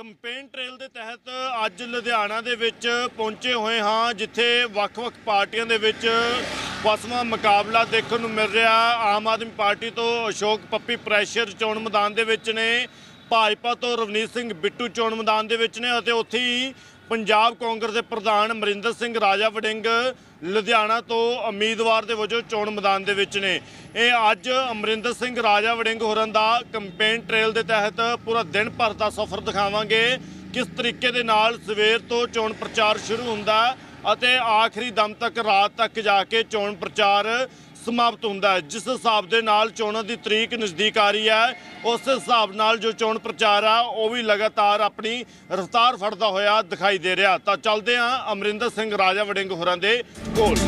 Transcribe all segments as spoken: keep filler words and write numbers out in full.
Campaign trail ਦੇ ਤਹਿਤ ਅੱਜ ਲੁਧਿਆਣਾ ਦੇ ਵਿੱਚ ਪਹੁੰਚੇ ਹੋਏ ਹਾਂ, ਜਿੱਥੇ ਵੱਖ-ਵੱਖ ਪਾਰਟੀਆਂ ਦੇ ਵਿੱਚ ਫਸਵਾਂ ਮੁਕਾਬਲਾ ਦੇਖਣ ਨੂੰ ਮਿਲ ਰਿਹਾ। ਆਮ ਆਦਮੀ ਪਾਰਟੀ ਤੋਂ ਅਸ਼ੋਕ ਪੱਪੀ ਪ੍ਰੈਸ਼ਰ ਚੋਣ ਮੈਦਾਨ ਦੇ ਵਿੱਚ ਨੇ, ਭਾਜਪਾ ਤੋਂ ਰਵਨੀਤ ਸਿੰਘ ਬਿੱਟੂ ਚੋਣ ਮੈਦਾਨ ਦੇ ਵਿੱਚ ਨੇ ਅਤੇ ਉੱਥੇ ਹੀ ਪੰਜਾਬ ਕਾਂਗਰਸ ਦੇ ਪ੍ਰਧਾਨ ਅਮਰਿੰਦਰ ਸਿੰਘ ਰਾਜਾ ਵੜਿੰਗ ਲੁਧਿਆਣਾ ਤੋਂ ਉਮੀਦਵਾਰ ਦੇ ਵਜੋਂ ਚੋਣ ਮੈਦਾਨ ਦੇ ਵਿੱਚ ਨੇ। ਇਹ ਅੱਜ ਅਮਰਿੰਦਰ ਸਿੰਘ ਰਾਜਾ ਵੜਿੰਗ ਹੋਰਾਂ ਦਾ ਕੰਪੇਨ ਟ੍ਰੇਲ ਦੇ ਤਹਿਤ ਪੂਰਾ ਦਿਨ ਭਰ ਦਾ ਸਫ਼ਰ ਦਿਖਾਵਾਂਗੇ, ਕਿਸ ਤਰੀਕੇ ਦੇ ਨਾਲ ਸਵੇਰ ਤੋਂ ਚੋਣ ਪ੍ਰਚਾਰ ਸ਼ੁਰੂ ਹੁੰਦਾ ਅਤੇ ਆਖਰੀ ਦਮ ਤੱਕ ਰਾਤ ਤੱਕ ਜਾ ਕੇ ਚੋਣ ਪ੍ਰਚਾਰ समाप्त होंदा है। जिस हिसाब के नाल चोणों की तरीक नज़दीक आ रही है, उस हिसाब नाल जो चोण प्रचार है वह भी लगातार अपनी रफ्तार फड़दा होया दिखाई दे रहा। तो चलते हैं अमरिंदर सिंह राजा वड़िंग होरां दे कोल।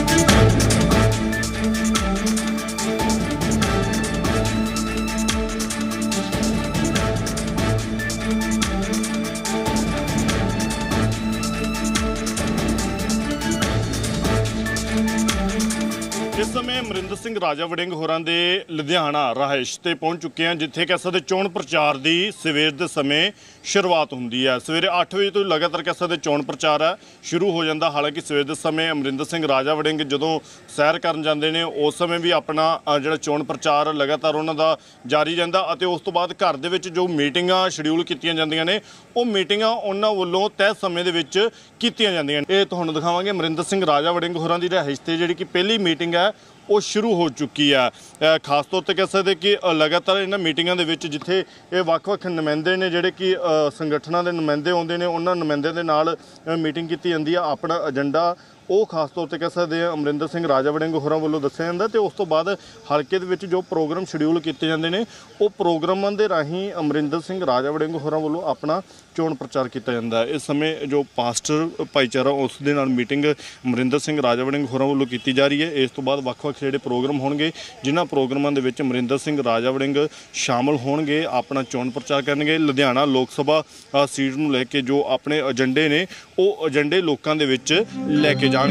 इस समय अमरिंदर सिंह राजा वड़िंग होरां दे लुधियाना रहाइश ते पहुंच चुके हैं, जिथे कह सकते चोण प्रचार की सवेर के समय शुरुआत होंदी है। सवेरे अठ बजे तो लगातार कह सकते चोण प्रचार है शुरू हो जाता। हालांकि सवेर के समय अमरिंदर सिंह राजा वड़िंग जदों सैर करन जांदे ने उस समय भी अपना जिहड़ा चोण प्रचार लगातार उन्हां दा जारी रहिंदा ਅਤੇ उस तो बाद घर दे विच जो मीटिंगां शेड्यूल कीतियां जांदियां ने ਉਹ मीटिंगां उन्हां ਵੱਲੋਂ तय समय ਦੇ ਵਿੱਚ ਕੀਤੀਆਂ ਜਾਂਦੀਆਂ ਨੇ। ਇਹ ਤੁਹਾਨੂੰ ਦਿਖਾਵਾਂਗੇ ਅਮਰਿੰਦਰ ਸਿੰਘ ਰਾਜਾ ਵੜਿੰਗ ਹੋਰਾਂ ਦੀ ਰਿਹਾਇਸ਼ ਤੇ ਜਿਹੜੀ ਕਿ ਪਹਿਲੀ ਮੀਟਿੰਗ ਹੈ ਉਹ ਸ਼ੁਰੂ ਹੋ ਚੁੱਕੀ ਹੈ। ਖਾਸ ਤੌਰ ਤੇ ਕਹਿ ਸਕਦੇ ਕਿ ਲਗਾਤਾਰ ਇਹਨਾਂ ਮੀਟਿੰਗਾਂ ਦੇ ਵਿੱਚ ਜਿੱਥੇ ਇਹ ਵੱਖ-ਵੱਖ ਨੁਮਾਇੰਦੇ ਨੇ ਜਿਹੜੇ ਕਿ ਸੰਗਠਨਾਂ ਦੇ ਨੁਮਾਇੰਦੇ ਆਉਂਦੇ ਨੇ, ਉਹਨਾਂ ਨੁਮਾਇੰਦਿਆਂ ਦੇ ਨਾਲ ਮੀਟਿੰਗ ਕੀਤੀ ਜਾਂਦੀ ਆ। ਆਪਣਾ ਏਜੰਡਾ ਉਹ ਖਾਸ ਤੌਰ ਤੇ ਕਹਿ ਸਕਦੇ ਆ ਅਮਰਿੰਦਰ ਸਿੰਘ ਰਾਜਾ ਵੜਿੰਗ ਹੋਰਾਂ ਵੱਲੋਂ ਦੱਸਿਆ ਜਾਂਦਾ ਤੇ ਉਸ ਤੋਂ ਬਾਅਦ ਹਲਕੇ ਦੇ ਵਿੱਚ ਜੋ ਪ੍ਰੋਗਰਾਮ ਸ਼ਡਿਊਲ ਕੀਤੇ ਜਾਂਦੇ ਨੇ ਉਹ ਪ੍ਰੋਗਰਾਮਾਂ ਦੇ ਰਾਹੀਂ ਅਮਰਿੰਦਰ ਸਿੰਘ ਰਾਜਾ ਵੜਿੰਗ ਹੋਰਾਂ ਵੱਲੋਂ ਆਪਣਾ ਚੋਣ ਪ੍ਰਚਾਰ ਕੀਤਾ ਜਾਂਦਾ ਹੈ। ਇਸ ਸਮੇਂ ਜੋ ਪਾਸਟਰ ਭਾਈਚਾਰਾ ਉਸ ਦੇ ਨਾਲ ਮੀਟਿੰਗ ਅਮਰਿੰਦਰ ਸਿੰਘ ਰਾਜਾ ਵੜਿੰਗ ਹੋਰਾਂ ਵੱਲੋਂ ਕੀਤੀ ਜਾ ਰਹੀ ਹੈ। ਇਸ ਤੋਂ ਬਾਅਦ ਵੱਖ-ਵੱਖ ਜਿਹੜੇ ਪ੍ਰੋਗਰਾਮ ਹੋਣਗੇ, ਜਿਨ੍ਹਾਂ ਪ੍ਰੋਗਰਾਮਾਂ ਦੇ ਵਿੱਚ ਅਮਰਿੰਦਰ ਸਿੰਘ ਰਾਜਾ ਵੜਿੰਗ ਸ਼ਾਮਲ ਹੋਣਗੇ, ਆਪਣਾ ਚੋਣ ਪ੍ਰਚਾਰ ਕਰਨਗੇ। ਲੁਧਿਆਣਾ ਲੋਕ ਸਭਾ ਸੀਟ ਨੂੰ ਲੈ ਕੇ ਜੋ ਆਪਣੇ ਏਜੰਡੇ ਨੇ ਉਹ ਏਜੰਡੇ ਲੋਕਾਂ ਦੇ ਵਿੱਚ ਲੈ ਕੇ ਜਾਣ।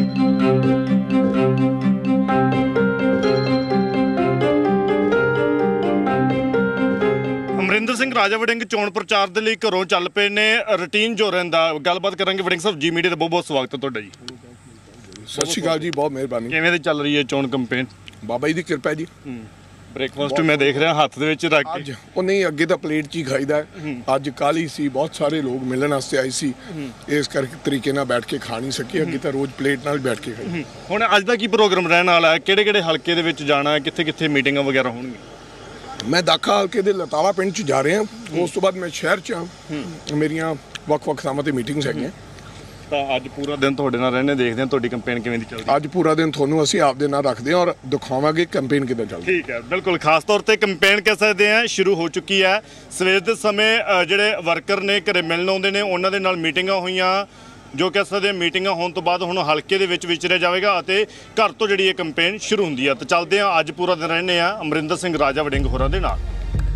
ਅਮਰਿੰਦਰ ਸਿੰਘ ਰਾਜਾ ਵੜਿੰਗ ਚੋਣ ਪ੍ਰਚਾਰ ਦੇ ਲਈ ਘਰੋਂ ਚੱਲ ਪਏ ਨੇ। ਰੂਟੀਨ ਜੋ ਰਹਿੰਦਾ ਗੱਲਬਾਤ ਕਰਾਂਗੇ। ਵੜਿੰਗ ਸਾਹਿਬ, ਜੀ ਮੀਡੀਆ ਦਾ ਬਹੁਤ ਬਹੁਤ ਸਵਾਗਤ ਹੈ ਤੁਹਾਡਾ ਜੀ। ਸਤਿ ਸ਼੍ਰੀ ਅਕਾਲ ਜੀ, ਬਹੁਤ ਮਿਹਰਬਾਨੀ। ਕਿਵੇਂ ਦੀ ਚੱਲ ਰਹੀ ਹੈ ਚੋਣ ਕੰਪੇਨ? ਬਾਬਾ ਜੀ ਦੀ ਕਿਰਪਾ ਜੀ। ਬ੍ਰੇਕਫਾਸਟ ਮੈਂ ਦੇਖ ਰਿਹਾ ਹੱਥ ਦੇ ਵਿੱਚ ਰੱਖ ਕੇ। ਅੱਜ ਉਹ ਨਹੀਂ, ਅੱਗੇ ਤਾਂ ਪਲੇਟ 'ਚ ਹੀ ਖਾਈਦਾ। ਅੱਜ ਕਾਹਲੀ ਸੀ, ਬਹੁਤ ਸਾਰੇ ਲੋਕ ਮਿਲਣ ਵਾਸਤੇ ਆਏ ਸੀ, ਇਸ ਕਰਕੇ ਤਰੀਕੇ ਨਾਲ ਬੈਠ ਕੇ ਖਾ ਨਹੀਂ ਸਕੇ। ਅੱਗੇ ਤਾਂ ਰੋਜ਼ ਪਲੇਟ ਨਾਲ ਬੈਠ ਕੇ ਖਾਈ। ਹੁਣ ਅੱਜ ਦਾ ਕੀ ਪ੍ਰੋਗਰਾਮ ਰਹਿਣ ਵਾਲਾ ਹੈ? ਕਿਹੜੇ ਕਿਹੜੇ ਹਲਕੇ ਦੇ ਵਿੱਚ ਜਾਣਾ ਹੈ? ਕਿੱਥੇ ਕਿੱਥੇ ਮੀਟਿੰਗਾਂ ਵਗੈਰਾ ਹੋਣਗੀਆਂ? ਮੈਂ ਦਾਖਾ ਹਲਕੇ ਦੇ ਲਤਾਵਾ ਪਿੰਡ 'ਚ ਜਾ ਰਿਹਾ। ਉਸ ਤੋਂ ਬਾਅਦ ਮੈਂ ਸ਼ਹਿਰ 'ਚ ਹਾਂ, ਮੇਰੀਆਂ ਵੱਖ-ਵੱਖ ਥਾਵਾਂ 'ਤੇ ਮੀਟਿੰਗਸ ਹੈਗੀਆਂ। ਤਾਂ ਅੱਜ ਪੂਰਾ ਦਿਨ ਤੁਹਾਡੇ ਨਾਲ ਰਹਿਣੇ, ਦੇਖਦੇ ਹਾਂ ਤੁਹਾਡੀ ਕੰਪੇਨ ਕਿਵੇਂ ਦੀ ਚੱਲਦੀ ਹੈ। ਅੱਜ ਪੂਰਾ ਦਿਨ ਤੁਹਾਨੂੰ ਅਸੀਂ ਆਪਦੇ ਨਾਲ ਰੱਖਦੇ ਹਾਂ ਔਰ ਦਿਖਾਵਾਂਗੇ ਕੰਪੇਨ ਕਿੱਦਾਂ ਚੱਲਦੀ। ਠੀਕ ਹੈ, ਬਿਲਕੁਲ। ਖਾਸ ਤੌਰ ਤੇ ਕੰਪੇਨ ਕਹਿ ਸਕਦੇ ਹਾਂ ਸ਼ੁਰੂ ਹੋ ਚੁੱਕੀ ਹੈ। ਸਵੇਰ ਦੇ ਸਮੇਂ ਜਿਹੜੇ ਵਰਕਰ ਨੇ ਘਰੇ ਮਿਲਣ ਆਉਂਦੇ ਨੇ ਉਹਨਾਂ ਦੇ ਨਾਲ ਮੀਟਿੰਗਾਂ ਹੋਈਆਂ, ਜੋ ਕਹਿ ਸਕਦੇ ਮੀਟਿੰਗਾਂ ਹੋਣ ਤੋਂ ਬਾਅਦ ਹੁਣ ਹਲਕੇ ਦੇ ਵਿੱਚ ਵਿਚਰਿਆ ਜਾਵੇਗਾ ਅਤੇ ਘਰ ਤੋਂ ਜਿਹੜੀ ਇਹ ਕੰਪੇਨ ਸ਼ੁਰੂ ਹੁੰਦੀ ਹੈ। ਤਾਂ ਚੱਲਦੇ ਹਾਂ, ਅੱਜ ਪੂਰਾ ਦਿਨ ਰਹਿੰਦੇ ਹਾਂ ਅਮਰਿੰਦਰ ਸਿੰਘ ਰਾਜਾ ਵੜਿੰਗ ਹੋਰਾਂ ਦੇ ਨਾਲ।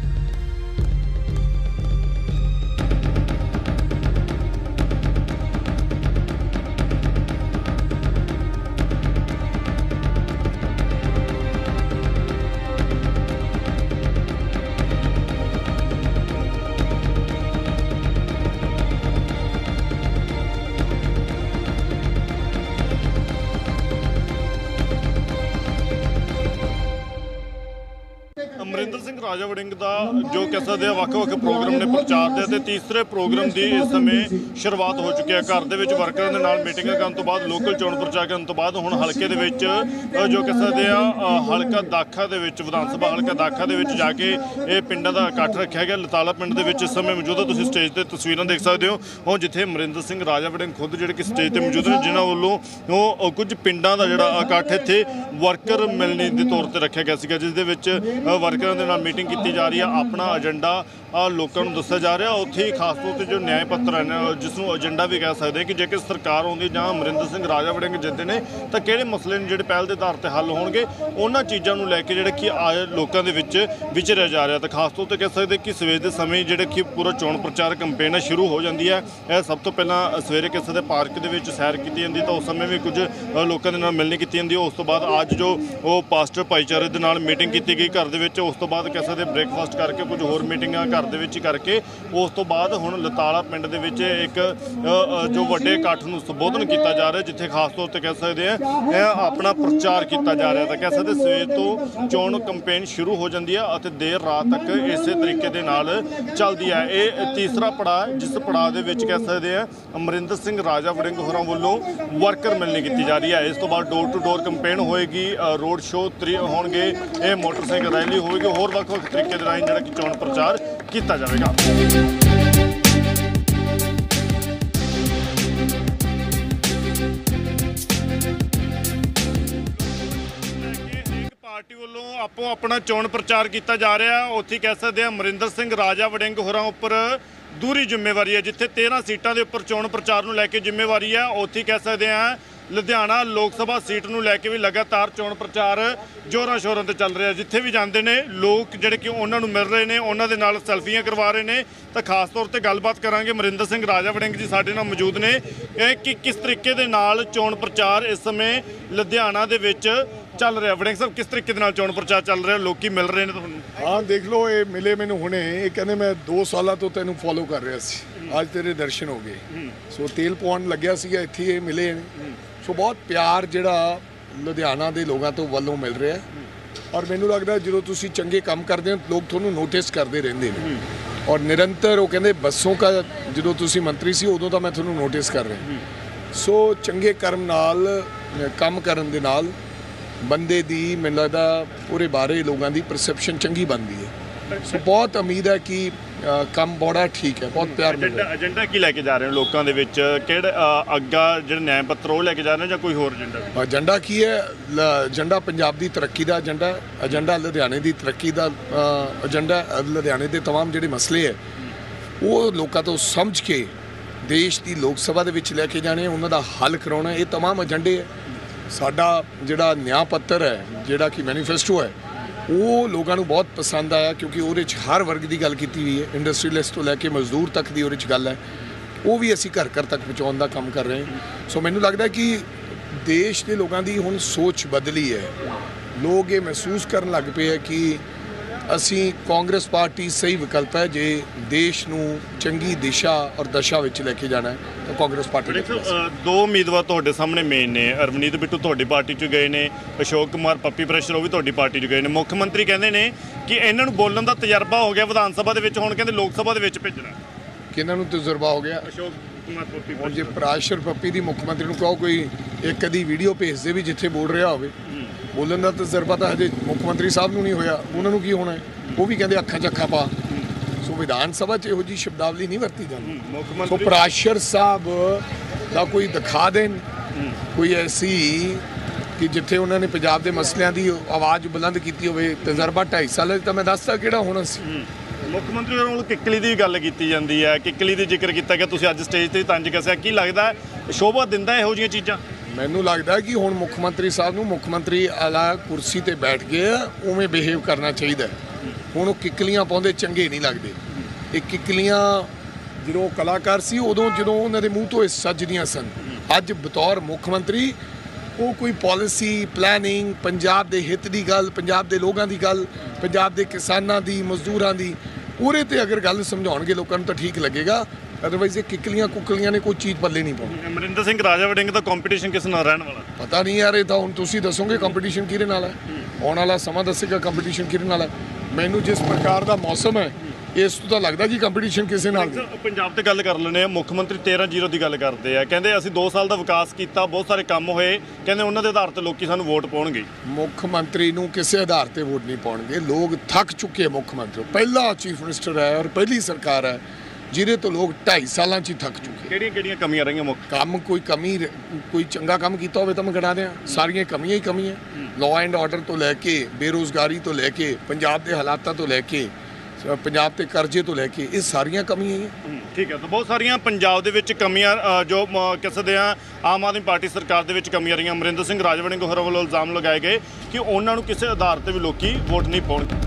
ਅਮਰਿੰਦਰ ਸਿੰਘ ਰਾਜਾ ਵੜਿੰਗ ਦਾ ਜੋ ਕਹਿ ਸਕਦੇ ਆ ਵੱਖ-ਵੱਖ ਪ੍ਰੋਗਰਾਮ ਨੇ ਪ੍ਰਚਾਰ ਦੇ ਅਤੇ ਤੀਸਰੇ ਪ੍ਰੋਗਰਾਮ ਦੀ ਇਸ ਸਮੇਂ ਸ਼ੁਰੂਆਤ ਹੋ ਚੁੱਕੀ ਹੈ। ਘਰ ਦੇ ਵਿੱਚ ਵਰਕਰਾਂ ਦੇ ਨਾਲ ਮੀਟਿੰਗਾਂ ਕਰਨ ਤੋਂ ਬਾਅਦ, ਲੋਕਲ ਚੋਣ ਪ੍ਰਚਾਰ ਕਰਨ ਤੋਂ ਬਾਅਦ ਹੁਣ ਹਲਕੇ ਦੇ ਵਿੱਚ ਜੋ ਕਹਿ ਸਕਦੇ ਆ ਹਲਕਾ ਦਾਖਾ ਦੇ ਵਿੱਚ, ਵਿਧਾਨ ਸਭਾ ਹਲਕਾ ਦਾਖਾ ਦੇ ਵਿੱਚ ਜਾ ਕੇ ਇਹ ਪਿੰਡਾਂ ਦਾ ਇਕੱਠ ਰੱਖਿਆ ਗਿਆ। ਲਤਾਲਾ ਪਿੰਡ ਦੇ ਵਿੱਚ ਇਸ ਸਮੇਂ ਮੌਜੂਦ ਹੋ, ਤੁਸੀਂ ਸਟੇਜ ਤੇ ਤਸਵੀਰਾਂ ਦੇਖ ਸਕਦੇ ਹੋ। ਉਹ ਜਿੱਥੇ ਅਮਰਿੰਦਰ ਸਿੰਘ ਰਾਜਾ ਵੜਿੰਗ ਖੁਦ ਜਿਹੜੇ ਕਿ ਸਟੇਜ ਤੇ ਮੌਜੂਦ ਨੇ, ਜਿਨ੍ਹਾਂ ਵੱਲੋਂ ਉਹ ਕੁਝ ਪਿੰਡਾਂ ਦਾ ਜਿਹੜਾ ਇਕੱਠ ਇੱਥੇ ਵਰਕਰ ਮਿਲਣੀ ਦੇ ਤੌਰ ਤੇ ਰੱਖਿਆ ਗਿਆ ਸੀਗਾ, ਜਿਸ ਦੇ ਵਿੱਚ ਵਰਕਰਾਂ ਦੇ ਨਾਲ ਮੀਟਿੰਗ ਕੀਤੀ ਜਾ ਰਹੀ ਹੈ। ਆਪਣਾ ਏਜੰਡਾ ਲੋਕਾਂ ਨੂੰ ਦੱਸਿਆ ਜਾ ਰਿਹਾ। ਉੱਥੇ ਹੀ ਖਾਸ ਤੌਰ ਤੇ ਜੋ ਨਿਆਂ ਪੱਤਰ ਹੈ, ਜਿਸ ਨੂੰ ਏਜੰਡਾ ਵੀ ਕਹਿ ਸਕਦੇ ਕਿ ਜੇਕਰ ਸਰਕਾਰ ਆਉਂਦੀ ਜਾਂ ਅਮਰਿੰਦਰ ਸਿੰਘ ਰਾਜਾ ਵੜਿੰਗ ਜਿੱਤਦੇ ਨੇ ਤਾਂ ਕਿਹੜੇ ਮਸਲੇ ਨੇ ਜਿਹੜੇ ਪਹਿਲ ਦੇ ਆਧਾਰ ਤੇ ਹੱਲ ਹੋਣਗੇ, ਉਹਨਾਂ ਚੀਜ਼ਾਂ ਨੂੰ ਲੈ ਕੇ ਜਿਹੜੇ ਕਿ ਲੋਕਾਂ ਦੇ ਵਿੱਚ ਵਿਚਰਿਆ ਜਾ ਰਿਹਾ। ਤਾਂ ਖਾਸ ਤੌਰ ਤੇ ਕਹਿ ਸਕਦੇ ਕਿ ਸਵੇਰ ਦੇ ਸਮੇਂ ਜਿਹੜੇ ਕਿ ਪੂਰਾ ਚੋਣ ਪ੍ਰਚਾਰ ਕੰਪੇਨ ਹੈ ਸ਼ੁਰੂ ਹੋ ਜਾਂਦੀ ਹੈ। ਇਹ ਸਭ ਤੋਂ ਪਹਿਲਾਂ ਸਵੇਰੇ ਕਿਸੇ ਦੇ ਪਾਰਕ ਦੇ ਵਿੱਚ ਸੈਰ ਕੀਤੀ ਜਾਂਦੀ, ਤਾਂ ਉਸ ਸਮੇਂ ਵੀ ਕੁਝ ਲੋਕਾਂ ਦੇ ਨਾਲ ਮਿਲਣੀ ਕੀਤੀ ਜਾਂਦੀ। ਉਸ ਤੋਂ ਬਾਅਦ ਅੱਜ ਜੋ ਉਹ ਪਾਸਟਰ ਭਾਈਚਾਰੇ ਦੇ ਨਾਲ ਮੀਟਿੰਗ ਕੀਤੀ ਗਈ, ਘਰ ਦੇ ਵਿੱਚ ਵਿੱਚ ਉਸ ਤੋਂ ਬਾਅਦ ਕਹਿ ਸਕਦੇ ਬ੍ਰੇਕਫਾਸਟ ਕਰਕੇ ਕੁਝ ਹੋਰ ਮੀਟਿੰਗਾਂ ਘਰ ਦੇ ਵਿੱਚ ਹੀ ਕਰਕੇ ਉਸ ਤੋਂ ਬਾਅਦ ਹੁਣ ਲਤਾਲਾ ਪਿੰਡ ਦੇ ਵਿੱਚ ਇੱਕ ਅ, ਅ, ਜੋ ਵੱਡੇ ਇਕੱਠ ਨੂੰ ਸੰਬੋਧਨ ਕੀਤਾ ਜਾ ਰਿਹਾ, ਜਿੱਥੇ ਖਾਸ ਤੌਰ ਤੇ ਕਹਿ ਸਕਦੇ ਆ ਇਹ ਆਪਣਾ ਪ੍ਰਚਾਰ ਕੀਤਾ ਜਾ ਰਿਹਾ। ਤਾਂ ਕਹਿ ਸਕਦੇ ਸਵੇਰ ਤੋਂ ਚੋਣ ਕੰਪੇਨ ਸ਼ੁਰੂ ਹੋ ਜਾਂਦੀ ਹੈ ਅਤੇ ਦੇਰ ਰਾਤ ਤੱਕ ਇਸੇ ਤਰੀਕੇ ਦੇ ਨਾਲ ਚੱਲਦੀ ਹੈ। ਇਹ ਤੀਸਰਾ ਪੜਾਅ ਜਿਸ ਪੜਾਅ ਦੇ ਵਿੱਚ ਕਹਿ ਸਕਦੇ ਆ ਅਮਰਿੰਦਰ ਸਿੰਘ ਰਾਜਾ ਵੜਿੰਗ ਹੋਰਾਂ ਵੱਲੋਂ ਵਰਕਰ ਮਿਲਣੀ ਕੀਤੀ ਜਾ ਰਹੀ ਹੈ। ਇਸ ਤੋਂ ਬਾਅਦ ਡੋਰ ਟੂ ਡੋਰ ਕੰਪੇਨ ਹੋਏਗੀ, ਰੋਡ ਸ਼ੋਅ ਹੋਣਗੇ, ਇਹ ਮੋਟਰਸਾਈਕਲ ਰੈਲੀ ਹੋਵੇਗੀ, ਹੋਰ ਵੱਖ ਵੱਖ ਤਰੀਕੇ ਦੇ ਰਾਹੀਂ ਜਿਹੜਾ ਕਿ ਚੋਣ ਪ੍ਰਚਾਰ ਕੀਤਾ ਜਾਵੇਗਾ। ਪਾਰਟੀ ਵੱਲੋਂ ਆਪੋ ਆਪਣਾ ਚੋਣ ਪ੍ਰਚਾਰ ਕੀਤਾ ਜਾ ਰਿਹਾ। ਉੱਥੇ ਕਹਿ ਸਕਦੇ ਆ ਅਮਰਿੰਦਰ ਸਿੰਘ ਰਾਜਾ ਵੜਿੰਗ ਹੋਰਾਂ ਉੱਪਰ ਦੂਰੀ ਜ਼ਿੰਮੇਵਾਰੀ ਹੈ। ਜਿੱਥੇ ਤੇਰ੍ਹਾਂ ਸੀਟਾਂ ਦੇ ਉੱਪਰ ਚੋਣ ਪ੍ਰਚਾਰ ਨੂੰ ਲੈ ਕੇ ਜ਼ਿੰਮੇਵਾਰੀ ਹੈ, ਉੱਥੇ ਕਹਿ ਸਕਦੇ ਆ ਲੁਧਿਆਣਾ ਲੋਕ ਸਭਾ ਸੀਟ ਨੂੰ ਲੈ ਕੇ ਵੀ ਲਗਾਤਾਰ ਚੋਣ ਪ੍ਰਚਾਰ ਜ਼ੋਰਾਂ ਸ਼ੋਰਾਂ ਤੇ ਚੱਲ ਰਿਹਾ। ਜਿੱਥੇ ਵੀ ਜਾਂਦੇ ਨੇ ਲੋਕ ਜਿਹੜੇ ਕਿ ਉਹਨਾਂ ਨੂੰ ਮਿਲ ਰਹੇ ਨੇ, ਉਹਨਾਂ ਦੇ ਨਾਲ ਸੈਲਫੀਆਂ ਕਰਵਾ ਰਹੇ ਨੇ। ਤਾਂ ਖਾਸ ਤੌਰ ਤੇ ਗੱਲਬਾਤ ਕਰਾਂਗੇ, ਅਮਰਿੰਦਰ ਸਿੰਘ ਰਾਜਾ ਵੜਿੰਗ ਜੀ ਸਾਡੇ ਨਾਲ ਮੌਜੂਦ ਨੇ। ਇਹ ਕਿ ਕਿਸ ਤਰੀਕੇ ਦੇ ਨਾਲ ਚੋਣ ਪ੍ਰਚਾਰ ਇਸ ਸਮੇਂ ਲੁਧਿਆਣਾ ਦੇ ਵਿੱਚ ਚੱਲ ਰਿਹਾ। ਵੜਿੰਗ ਸਾਹਿਬ, ਕਿਸ ਤਰੀਕੇ ਦੇ ਨਾਲ ਚੋਣ ਪ੍ਰਚਾਰ ਚੱਲ ਰਿਹਾ, ਲੋਕੀ ਮਿਲ ਰਹੇ ਨੇ ਤੁਹਾਨੂੰ? ਹਾਂ ਦੇਖ ਲਓ, ਇਹ ਮਿਲੇ ਮੈਨੂੰ ਹੁਣੇ, ਇਹ ਕਹਿੰਦੇ ਮੈਂ ਦੋ ਸਾਲਾਂ ਤੋਂ ਤੈਨੂੰ ਫੋਲੋ ਕਰ ਰਿਹਾ ਸੀ, ਅੱਜ ਤੇਰੇ ਦਰਸ਼ਨ ਹੋ ਗਏ। ਸੋ ਤੇਲ ਪਾਉਣ ਲੱਗਿਆ ਸੀਗਾ, ਇੱਥੇ ਇਹ ਮਿਲੇ। ਸੋ ਬਹੁਤ ਪਿਆਰ ਜਿਹੜਾ ਲੁਧਿਆਣਾ ਦੇ ਲੋਕਾਂ ਤੋਂ ਵੱਲੋਂ ਮਿਲ ਰਿਹਾ। ਔਰ ਮੈਨੂੰ ਲੱਗਦਾ ਜਦੋਂ ਤੁਸੀਂ ਚੰਗੇ ਕੰਮ ਕਰਦੇ ਹੋ ਲੋਕ ਤੁਹਾਨੂੰ ਨੋਟਿਸ ਕਰਦੇ ਰਹਿੰਦੇ ਨੇ। ਔਰ ਨਿਰੰਤਰ ਉਹ ਕਹਿੰਦੇ ਬੱਸੋਂ ਕਾ ਜਦੋਂ ਤੁਸੀਂ ਮੰਤਰੀ ਸੀ ਉਦੋਂ ਤਾਂ ਮੈਂ ਤੁਹਾਨੂੰ ਨੋਟਿਸ ਕਰ ਰਿਹਾ। ਸੋ ਚੰਗੇ ਕਰਮ ਨਾਲ ਕੰਮ ਕਰਨ ਦੇ ਨਾਲ ਬੰਦੇ ਦੀ ਮੈਨੂੰ ਲੱਗਦਾ ਪੂਰੇ ਬਾਰੇ ਲੋਕਾਂ ਦੀ ਪਰਸੈਪਸ਼ਨ ਚੰਗੀ ਬਣਦੀ ਹੈ। ਸੋ ਬਹੁਤ ਉਮੀਦ ਹੈ ਕਿ ਕੰਮ ਬੜਾ ਠੀਕ ਹੈ, ਬਹੁਤ ਪਿਆਰ ਮਿਲ ਰਿਹਾ। ਏਜੰਡਾ ਕੀ ਲੈ ਕੇ ਜਾ ਰਹੇ ਹੋ ਲੋਕਾਂ ਦੇ ਵਿੱਚ? ਕਿਹੜੇ ਅੱਗਾ ਜਿਹੜੇ ਨਿਆਂ ਪੱਤਰ ਉਹ ਲੈ ਕੇ ਜਾ ਰਹੇ ਜਾਂ ਕੋਈ ਹੋਰ ਏਜੰਡਾ? ਏਜੰਡਾ ਕੀ ਹੈ? ਏਜੰਡਾ ਪੰਜਾਬ ਦੀ ਤਰੱਕੀ ਦਾ ਏਜੰਡਾ, ਏਜੰਡਾ ਲੁਧਿਆਣੇ ਦੀ ਤਰੱਕੀ ਦਾ ਏਜੰਡਾ। ਲੁਧਿਆਣੇ ਦੇ ਤਮਾਮ ਜਿਹੜੇ ਮਸਲੇ ਹੈ ਉਹ ਲੋਕਾਂ ਤੋਂ ਸਮਝ ਕੇ ਦੇਸ਼ ਦੀ ਲੋਕ ਸਭਾ ਦੇ ਵਿੱਚ ਲੈ ਕੇ ਜਾਣੇ, ਉਹਨਾਂ ਦਾ ਹੱਲ ਕਰਾਉਣਾ। ਇਹ ਤਮਾਮ ਏਜੰਡੇ ਹੈ। ਸਾਡਾ ਜਿਹੜਾ ਨਿਆਂ ਪੱਤਰ ਹੈ, ਜਿਹੜਾ ਕਿ ਮੈਨੀਫੈਸਟੋ ਹੈ, ਉਹ ਲੋਕਾਂ ਨੂੰ ਬਹੁਤ ਪਸੰਦ ਆਇਆ ਕਿਉਂਕਿ ਉਹਦੇ 'ਚ ਹਰ ਵਰਗ ਦੀ ਗੱਲ ਕੀਤੀ ਹੋਈ ਹੈ। ਇੰਡਸਟਰੀਅਲਿਸਟ ਤੋਂ ਲੈ ਕੇ ਮਜ਼ਦੂਰ ਤੱਕ ਦੀ ਉਹਦੇ 'ਚ ਗੱਲ ਹੈ। ਉਹ ਵੀ ਅਸੀਂ ਘਰ ਘਰ ਤੱਕ ਪਹੁੰਚਾਉਣ ਦਾ ਕੰਮ ਕਰ ਰਹੇ ਹਾਂ। ਸੋ ਮੈਨੂੰ ਲੱਗਦਾ ਕਿ ਦੇਸ਼ ਦੇ ਲੋਕਾਂ ਦੀ ਹੁਣ ਸੋਚ ਬਦਲੀ ਹੈ। ਲੋਕ ਇਹ ਮਹਿਸੂਸ ਕਰਨ ਲੱਗ ਪਏ ਹੈ ਕਿ ਅਸੀਂ ਕਾਂਗਰਸ ਪਾਰਟੀ ਸਹੀ ਵਿਕਲਪ ਹੈ। ਜੇ ਦੇਸ਼ ਨੂੰ ਚੰਗੀ ਦਿਸ਼ਾ ਔਰ ਦਸ਼ਾ ਵਿੱਚ ਲੈ ਕੇ ਜਾਣਾ ਹੈ ਤਾਂ ਕਾਂਗਰਸ ਪਾਰਟੀ ਦੇ ਦੋ ਉਮੀਦਵਾਰ ਤੁਹਾਡੇ ਸਾਹਮਣੇ ਮੇਨ ਨੇ। ਅਰਵਨੀਤ ਬਿੱਟੂ ਤੁਹਾਡੀ ਪਾਰਟੀ 'ਚ ਗਏ ਨੇ, ਅਸ਼ੋਕ ਕੁਮਾਰ ਪੱਪੀ ਪ੍ਰੈਸ਼ਰ ਉਹ ਵੀ ਤੁਹਾਡੀ ਪਾਰਟੀ 'ਚ ਗਏ ਨੇ। ਮੁੱਖ ਮੰਤਰੀ ਕਹਿੰਦੇ ਨੇ ਕਿ ਇਹਨਾਂ ਨੂੰ ਬੋਲਣ ਦਾ ਤਜਰਬਾ ਹੋ ਗਿਆ ਵਿਧਾਨ ਸਭਾ ਦੇ ਵਿੱਚ, ਹੁਣ ਕਹਿੰਦੇ ਲੋਕ ਸਭਾ ਦੇ ਵਿੱਚ ਭੇਜਣਾ। ਕਿਹਨਾਂ ਨੂੰ ਤਜਰਬਾ ਹੋ ਗਿਆ? ਅਸ਼ੋਕ ਕੁਮਾਰ ਪੱਪੀ। ਹੁਣ ਜੇ ਪ੍ਰੈਸ਼ਰ ਪੱਪੀ ਦੀ ਮੁੱਖ ਮੰਤਰੀ ਨੂੰ ਕਹੋ ਕੋਈ ਇੱਕ ਅੱਧੀ ਵੀਡੀਓ ਭੇਜ ਦੇ ਵੀ ਜਿੱਥੇ ਬੋਲ ਰਿਹਾ ਹੋਵੇ, ਬੋਲਣ ਦਾ ਤਜਰਬਾ ਤਾਂ ਹਜੇ ਮੁੱਖ ਮੰਤਰੀ ਸਾਹਿਬ ਨੂੰ ਨਹੀਂ ਹੋਇਆ। ਉਹਨਾਂ ਨੂੰ ਕੀ ਹੋਣਾ? ਉਹ ਵੀ ਕਹਿੰਦੇ ਅੱਖਾਂ 'ਚ ਅੱਖਾਂ ਪਾ। ਸੋ ਵਿਧਾਨ ਸਭਾ 'ਚ ਇਹੋ ਜਿਹੀ ਸ਼ਬਦਾਵਲੀ ਨਹੀਂ ਵਰਤੀ ਜਾਂਦੀ। ਸੋ ਪ੍ਰੈਸ਼ਰ ਸਾਹਿਬ ਦਾ ਕੋਈ ਦਿਖਾ ਦੇਣ ਕੋਈ ਐਸੀ ਕਿ ਜਿੱਥੇ ਉਹਨਾਂ ਨੇ ਪੰਜਾਬ ਦੇ ਮਸਲਿਆਂ ਦੀ ਆਵਾਜ਼ ਬੁਲੰਦ ਕੀਤੀ ਹੋਵੇ। ਤਜਰਬਾ ਢਾਈ ਸਾਲ ਤਾਂ ਮੈਂ ਦੱਸਦਾ ਕਿਹੜਾ ਹੋਣਾ ਸੀ। ਮੁੱਖ ਮੰਤਰੀ ਹੋਰਾਂ ਵੱਲੋਂ ਕਿੱਕਲੀ ਦੀ ਗੱਲ ਕੀਤੀ ਜਾਂਦੀ ਹੈ, ਕਿੱਕਲੀ ਦੀ ਜ਼ਿਕਰ ਕੀਤਾ ਗਿਆ, ਤੁਸੀਂ ਅੱਜ ਸਟੇਜ ਤੇ ਤੰਜ ਕੱਸਿਆ। ਕੀ ਲੱਗਦਾ ਸ਼ੋਭਾ ਦਿੰਦਾ ਇਹੋ ਜਿਹੀਆਂ ਚੀਜ਼ਾਂ? ਮੈਨੂੰ ਲੱਗਦਾ ਕਿ ਹੁਣ ਮੁੱਖ ਮੰਤਰੀ ਸਾਹਿਬ ਨੂੰ ਮੁੱਖ ਮੰਤਰੀ ਵਾਲਾ ਕੁਰਸੀ ਤੇ ਬੈਠ ਗਏ ਉਵੇਂ ਬਿਹੇਵ ਕਰਨਾ ਚਾਹੀਦਾ। ਹੁਣ ਉਹ ਕਿੱਕਲੀਆਂ ਪਾਉਂਦੇ ਚੰਗੇ ਨਹੀਂ ਲੱਗਦੇ। ਇਹ ਕਿੱਕਲੀਆਂ ਜਦੋਂ ਕਲਾਕਾਰ ਸੀ ਉਦੋਂ ਜਦੋਂ ਉਹਨਾਂ ਦੇ ਮੂੰਹ ਤੋਂ ਇਹ ਸੱਜਦੀਆਂ ਸਨ। ਅੱਜ ਬਤੌਰ ਮੁੱਖ ਮੰਤਰੀ ਉਹ ਕੋਈ ਪਾਲਿਸੀ ਪਲੈਨਿੰਗ, ਪੰਜਾਬ ਦੇ ਹਿੱਤ ਦੀ ਗੱਲ, ਪੰਜਾਬ ਦੇ ਲੋਕਾਂ ਦੀ ਗੱਲ, ਪੰਜਾਬ ਦੇ ਕਿਸਾਨਾਂ ਦੀ, ਮਜ਼ਦੂਰਾਂ ਦੀ, ਉਹਦੇ ਤੇ ਅਗਰ ਗੱਲ ਸਮਝਾਉਣਗੇ ਲੋਕਾਂ ਨੂੰ ਤਾਂ ਠੀਕ ਲੱਗੇਗਾ। ਅਦਰਵਾਈਜ਼ ਇਹ ਕਿੱਕਲੀਆਂ ਕੁੱਕਲੀਆਂ ਨੇ ਕੋਈ ਚੀਜ਼ ਪੱਲੇ ਨਹੀਂ ਪਾਉਣੀ। ਅਮਰਿੰਦਰ ਸਿੰਘ ਰਾਜਾ ਵੜਿੰਗ ਦਾ ਕੰਪੀਟੀਸ਼ਨ ਕਿਸ ਨਾਲ ਰਹਿਣ ਵਾਲਾ? ਪਤਾ ਨਹੀਂ ਯਾਰ, ਇਹ ਤਾਂ ਹੁਣ ਤੁਸੀਂ ਦੱਸੋਗੇ ਕੰਪੀਟੀਸ਼ਨ ਕਿਹਦੇ ਨਾਲ ਹੈ। ਆਉਣ ਵਾਲਾ ਸਮਾਂ ਦੱਸੇਗਾ ਕੰਪੀਟੀਸ਼ਨ ਕਿਹਦੇ ਨਾਲ ਹੈ। ਮੈਨੂੰ ਜਿਸ ਪ੍ਰਕਾਰ ਦਾ ਮੌਸਮ ਹੈ ਇਸ ਤੋਂ ਤਾਂ ਲੱਗਦਾ ਕਿ ਕੰਪੀਟੀਸ਼ਨ ਕਿਸੇ ਨਾਲ ਨਹੀਂ। ਪੰਜਾਬ ਤੇ ਗੱਲ ਕਰ ਲੈਂਦੇ ਆ। ਮੁੱਖ ਮੰਤਰੀ ਤੇਰ੍ਹਾਂ ਜ਼ੀਰੋ ਦੀ ਗੱਲ ਕਰਦੇ ਆ, ਕਹਿੰਦੇ ਅਸੀਂ ਦੋ ਸਾਲ ਦਾ ਵਿਕਾਸ ਕੀਤਾ, ਬਹੁਤ ਸਾਰੇ ਕੰਮ ਹੋਏ, ਕਹਿੰਦੇ ਉਹਨਾਂ ਦੇ ਆਧਾਰ ਤੇ ਲੋਕੀ ਸਾਨੂੰ ਵੋਟ ਪਾਉਣਗੇ। ਮੁੱਖ ਮੰਤਰੀ ਨੂੰ ਕਿਸੇ ਆਧਾਰ ਤੇ ਵੋਟ ਨਹੀਂ ਪਾਉਣਗੇ। ਲੋਕ ਥੱਕ ਚੁੱਕੇ। ਮੁੱਖ ਮੰਤਰੀ ਪਹਿਲਾ ਚੀਫ ਮਿਨਿਸਟਰ ਹੈ ਔਰ ਪਹਿਲੀ ਸਰਕਾਰ ਹੈ ਜਿਹਦੇ ਤੋਂ ਲੋਕ ਢਾਈ ਸਾਲਾਂ 'ਚ ਹੀ ਥੱਕ ਚੁੱਕੇ। ਕਿਹੜੀਆਂ ਕਿਹੜੀਆਂ ਕਮੀਆਂ ਰਹੀਆਂ ਮੁੱਖ? ਕੰਮ ਕੋਈ ਕਮੀ, ਕੋਈ ਚੰਗਾ ਕੰਮ ਕੀਤਾ ਹੋਵੇ ਤਾਂ ਮੈਂ ਗਿਣਾ ਦਿਆਂ। ਸਾਰੀਆਂ ਕਮੀਆਂ ਹੀ ਕਮੀਆਂ। ਲਾਅ ਐਂਡ ਆਰਡਰ ਤੋਂ ਲੈ ਕੇ, ਬੇਰੁਜ਼ਗਾਰੀ ਤੋਂ ਲੈ ਕੇ, ਪੰਜਾਬ ਦੇ ਹਾਲਾਤਾਂ ਤੋਂ ਲੈ ਕੇ, ਪੰਜਾਬ ਤੇ ਕਰਜ਼ੇ ਤੋਂ ਲੈ ਕੇ, ਇਹ ਸਾਰੀਆਂ ਕਮੀਆਂ ਹੀ ਹੈ। ਠੀਕ ਹੈ, ਤਾਂ ਬਹੁਤ ਸਾਰੀਆਂ ਪੰਜਾਬ ਦੇ ਵਿੱਚ ਕਮੀਆਂ ਜੋ ਕਿਸੇ ਆ ਆਮ ਆਦਮੀ ਪਾਰਟੀ ਸਰਕਾਰ ਦੇ ਵਿੱਚ ਕਮੀਆਂ ਰਹੀਆਂ। ਅਮਰਿੰਦਰ ਸਿੰਘ ਰਾਜਾ ਵੜਿੰਗ ਹੋਰਾਂ ਵੱਲੋਂ ਇਲਜ਼ਾਮ ਲਗਾਏ ਗਏ ਕਿ ਉਹਨਾਂ ਨੂੰ ਕਿਸੇ ਆਧਾਰ ਤੇ ਵੀ ਲੋਕੀ ਵੋਟ ਨਹੀਂ ਪਾਉਣਗੇ।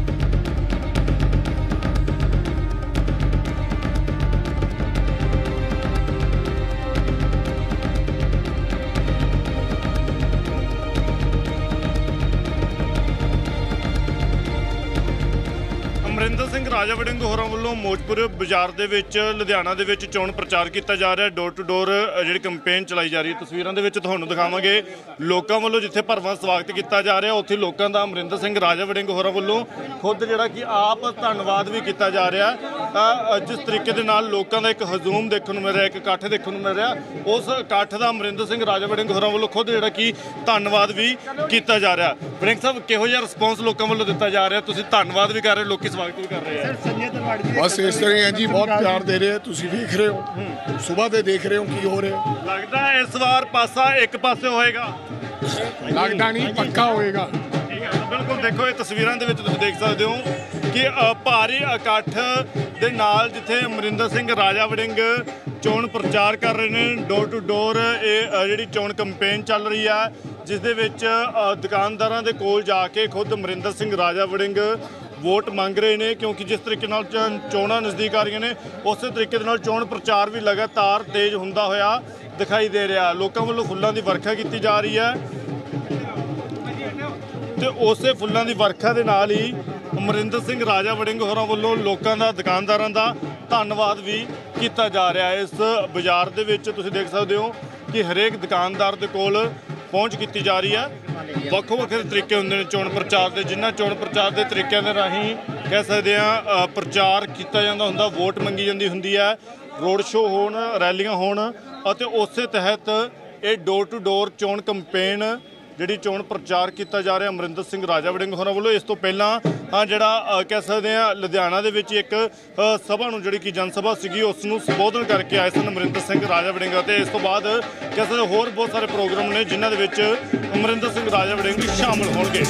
ਅਮਰਿੰਦਰ ਸਿੰਘ ਰਾਜਾ ਵੜਿੰਗ ਹੋਰਾਂ ਵੱਲੋਂ ਮੋਜਪੁਰ ਬਾਜ਼ਾਰ ਦੇ ਵਿੱਚ ਲੁਧਿਆਣਾ ਦੇ ਵਿੱਚ ਚੋਣ ਪ੍ਰਚਾਰ ਕੀਤਾ ਜਾ ਰਿਹਾ। ਡੋਰ ਟੂ ਡੋਰ ਜਿਹੜੀ ਕੰਪੇਨ ਚਲਾਈ ਜਾ ਰਹੀ ਹੈ। ਤਸਵੀਰਾਂ ਦੇ ਵਿੱਚ ਤੁਹਾਨੂੰ ਦਿਖਾਵਾਂਗੇ ਲੋਕਾਂ ਵੱਲੋਂ ਜਿੱਥੇ ਭਰਵਾਂ ਸਵਾਗਤ ਕੀਤਾ ਜਾ ਰਿਹਾ, ਉੱਥੇ ਲੋਕਾਂ ਦਾ ਅਮਰਿੰਦਰ ਸਿੰਘ ਰਾਜਾ ਵੜਿੰਗ ਹੋਰਾਂ ਵੱਲੋਂ ਖੁਦ ਜਿਹੜਾ ਕਿ ਆਪ ਧੰਨਵਾਦ ਵੀ ਕੀਤਾ ਜਾ ਰਿਹਾ। ਜਿਸ ਤਰੀਕੇ ਦੇ ਨਾਲ ਲੋਕਾਂ ਦਾ ਇੱਕ ਹਜੂਮ ਦੇਖਣ ਨੂੰ ਮਿਲ ਰਿਹਾ, ਇੱਕ ਇਕੱਠ ਦੇਖਣ ਨੂੰ ਮਿਲ ਰਿਹਾ, ਉਸ ਇਕੱਠ ਦਾ ਅਮਰਿੰਦਰ ਸਿੰਘ ਰਾਜਾ ਵੜਿੰਗ ਹੋਰਾਂ ਵੱਲੋਂ ਖੁਦ ਜਿਹੜਾ ਕਿ ਧੰਨਵਾਦ ਵੀ ਕੀਤਾ ਜਾ ਰਿਹਾ। ਵੜਿੰਗ ਸਾਹਿਬ, ਕਿਹੋ ਜਿਹਾ ਰਿਸਪੌਂਸ ਲੋਕਾਂ ਵੱਲੋਂ ਦਿੱਤਾ ਜਾ ਰਿਹਾ? ਤੁਸੀਂ ਧੰਨਵਾਦ ਵੀ ਕਰ ਰਹੇ, ਲੋਕੀ ਸਵਾਗਤ ਵੀ ਕਰ ਰਹੇ ਆ। ਬਸ ਇਸ ਤਰ੍ਹਾਂ ਹੈ ਜੀ, ਬਹੁਤ ਪਿਆਰ ਦੇ ਰਹੇ, ਤੁਸੀਂ ਵੇਖ ਰਹੇ ਹੋ, ਸਵੇਰ ਦੇ ਦੇਖ ਰਹੇ ਹੋ ਕੀ ਹੋ ਰਿਹਾ। ਲੱਗਦਾ ਇਸ ਵਾਰ ਪਾਸਾ ਇੱਕ ਪਾਸੇ ਹੋਏਗਾ? ਲੱਗਦਾ ਨਹੀਂ, ਪੱਕਾ ਹੋਏਗਾ। ਬਿਲਕੁਲ, ਦੇਖੋ ਇਹ ਤਸਵੀਰਾਂ ਦੇ ਵਿੱਚ ਤੁਸੀਂ ਦੇਖ ਸਕਦੇ ਹੋ ਕਿ ਭਾਰੀ ਇਕੱਠ ਦੇ ਨਾਲ ਜਿੱਥੇ ਅਮਰਿੰਦਰ ਸਿੰਘ ਰਾਜਾ ਵੜਿੰਗ ਚੋਣ ਪ੍ਰਚਾਰ ਕਰ ਰਹੇ ਨੇ। ਡੋਰ ਟੂ ਡੋਰ ਇਹ ਜਿਹੜੀ ਚੋਣ ਕੰਪੇਨ ਚੱਲ ਰਹੀ ਹੈ, ਜਿਸ ਦੇ ਵਿੱਚ ਦੁਕਾਨਦਾਰਾਂ ਦੇ ਕੋਲ ਜਾ ਕੇ ਖੁਦ ਅਮਰਿੰਦਰ ਸਿੰਘ ਰਾਜਾ ਵੜਿੰਗ ਵੋਟ ਮੰਗ ਰਹੇ ਨੇ, ਕਿਉਂਕਿ ਜਿਸ ਤਰੀਕੇ ਨਾਲ ਚੋਣਾਂ ਨਜ਼ਦੀਕ ਆ ਰਹੀਆਂ ਨੇ, ਉਸੇ ਤਰੀਕੇ ਦੇ ਨਾਲ ਚੋਣ ਪ੍ਰਚਾਰ ਵੀ ਲਗਾਤਾਰ ਤੇਜ਼ ਹੁੰਦਾ ਹੋਇਆ ਦਿਖਾਈ ਦੇ ਰਿਹਾ। ਲੋਕਾਂ ਵੱਲੋਂ ਫੁੱਲਾਂ ਦੀ ਵਰਖਾ ਕੀਤੀ ਜਾ ਰਹੀ ਹੈ ਤੇ ਉਸੇ ਫੁੱਲਾਂ ਦੀ ਵਰਖਾ ਦੇ ਨਾਲ ਹੀ ਅਮਰਿੰਦਰ ਸਿੰਘ ਰਾਜਾ ਵੜਿੰਗ ਹੋਰਾਂ ਵੱਲੋਂ ਲੋਕਾਂ ਦਾ, ਦੁਕਾਨਦਾਰਾਂ ਦਾ ਧੰਨਵਾਦ ਵੀ ਕੀਤਾ ਜਾ ਰਿਹਾ ਹੈ। ਇਸ ਬਾਜ਼ਾਰ ਦੇ ਵਿੱਚ ਤੁਸੀਂ ਦੇਖ ਸਕਦੇ ਹੋ ਕਿ ਹਰੇਕ ਦੁਕਾਨਦਾਰ ਦੇ ਕੋਲ ਪਹੁੰਚ ਕੀਤੀ ਜਾ ਰਹੀ ਹੈ। ਵੱਖੋ ਵੱਖਰੇ ਤਰੀਕੇ ਹੁੰਦੇ ਨੇ ਚੋਣ ਪ੍ਰਚਾਰ ਦੇ, ਜਿਨ੍ਹਾਂ ਚੋਣ ਪ੍ਰਚਾਰ ਦੇ ਤਰੀਕਿਆਂ ਦੇ ਰਾਹੀਂ ਕਹਿ ਸਕਦੇ ਹਾਂ ਪ੍ਰਚਾਰ ਕੀਤਾ ਜਾਂਦਾ ਹੁੰਦਾ, ਵੋਟ ਮੰਗੀ ਜਾਂਦੀ ਹੁੰਦੀ ਹੈ, ਰੋਡ ਸ਼ੋਅ ਹੋਣ, ਰੈਲੀਆਂ ਹੋਣ, ਅਤੇ ਉਸੇ ਤਹਿਤ ਇਹ ਡੋਰ ਟੂ ਡੋਰ ਚੋਣ ਕੰਪੇਨ ਜਿਹੜੀ ਚੋਣ ਪ੍ਰਚਾਰ ਕੀਤਾ ਜਾ ਰਿਹਾ ਅਮਰਿੰਦਰ ਸਿੰਘ ਰਾਜਾ ਵੜਿੰਗ ਹੋਰਾਂ ਵੱਲੋਂ। ਇਸ ਤੋਂ ਪਹਿਲਾਂ ਹਾਂ ਜਿਹੜਾ ਕਹਿ ਸਕਦੇ ਹਾਂ ਲੁਧਿਆਣਾ ਦੇ ਵਿੱਚ ਇੱਕ ਸਭਾ ਨੂੰ, ਜਿਹੜੀ ਕਿ ਜਨ ਸਭਾ ਸੀਗੀ, ਉਸ ਨੂੰ ਸੰਬੋਧਨ ਕਰਕੇ ਆਏ ਸਨ ਅਮਰਿੰਦਰ ਸਿੰਘ ਰਾਜਾ ਵੜਿੰਗ, ਅਤੇ ਇਸ ਤੋਂ ਬਾਅਦ ਕਹਿ ਸਕਦੇ ਹੋਰ ਬਹੁਤ ਸਾਰੇ ਪ੍ਰੋਗਰਾਮ ਨੇ ਜਿਨ੍ਹਾਂ ਦੇ ਵਿੱਚ ਅਮਰਿੰਦਰ ਸਿੰਘ ਰਾਜਾ ਵੜਿੰਗ ਸ਼ਾਮਲ ਹੋਣਗੇ।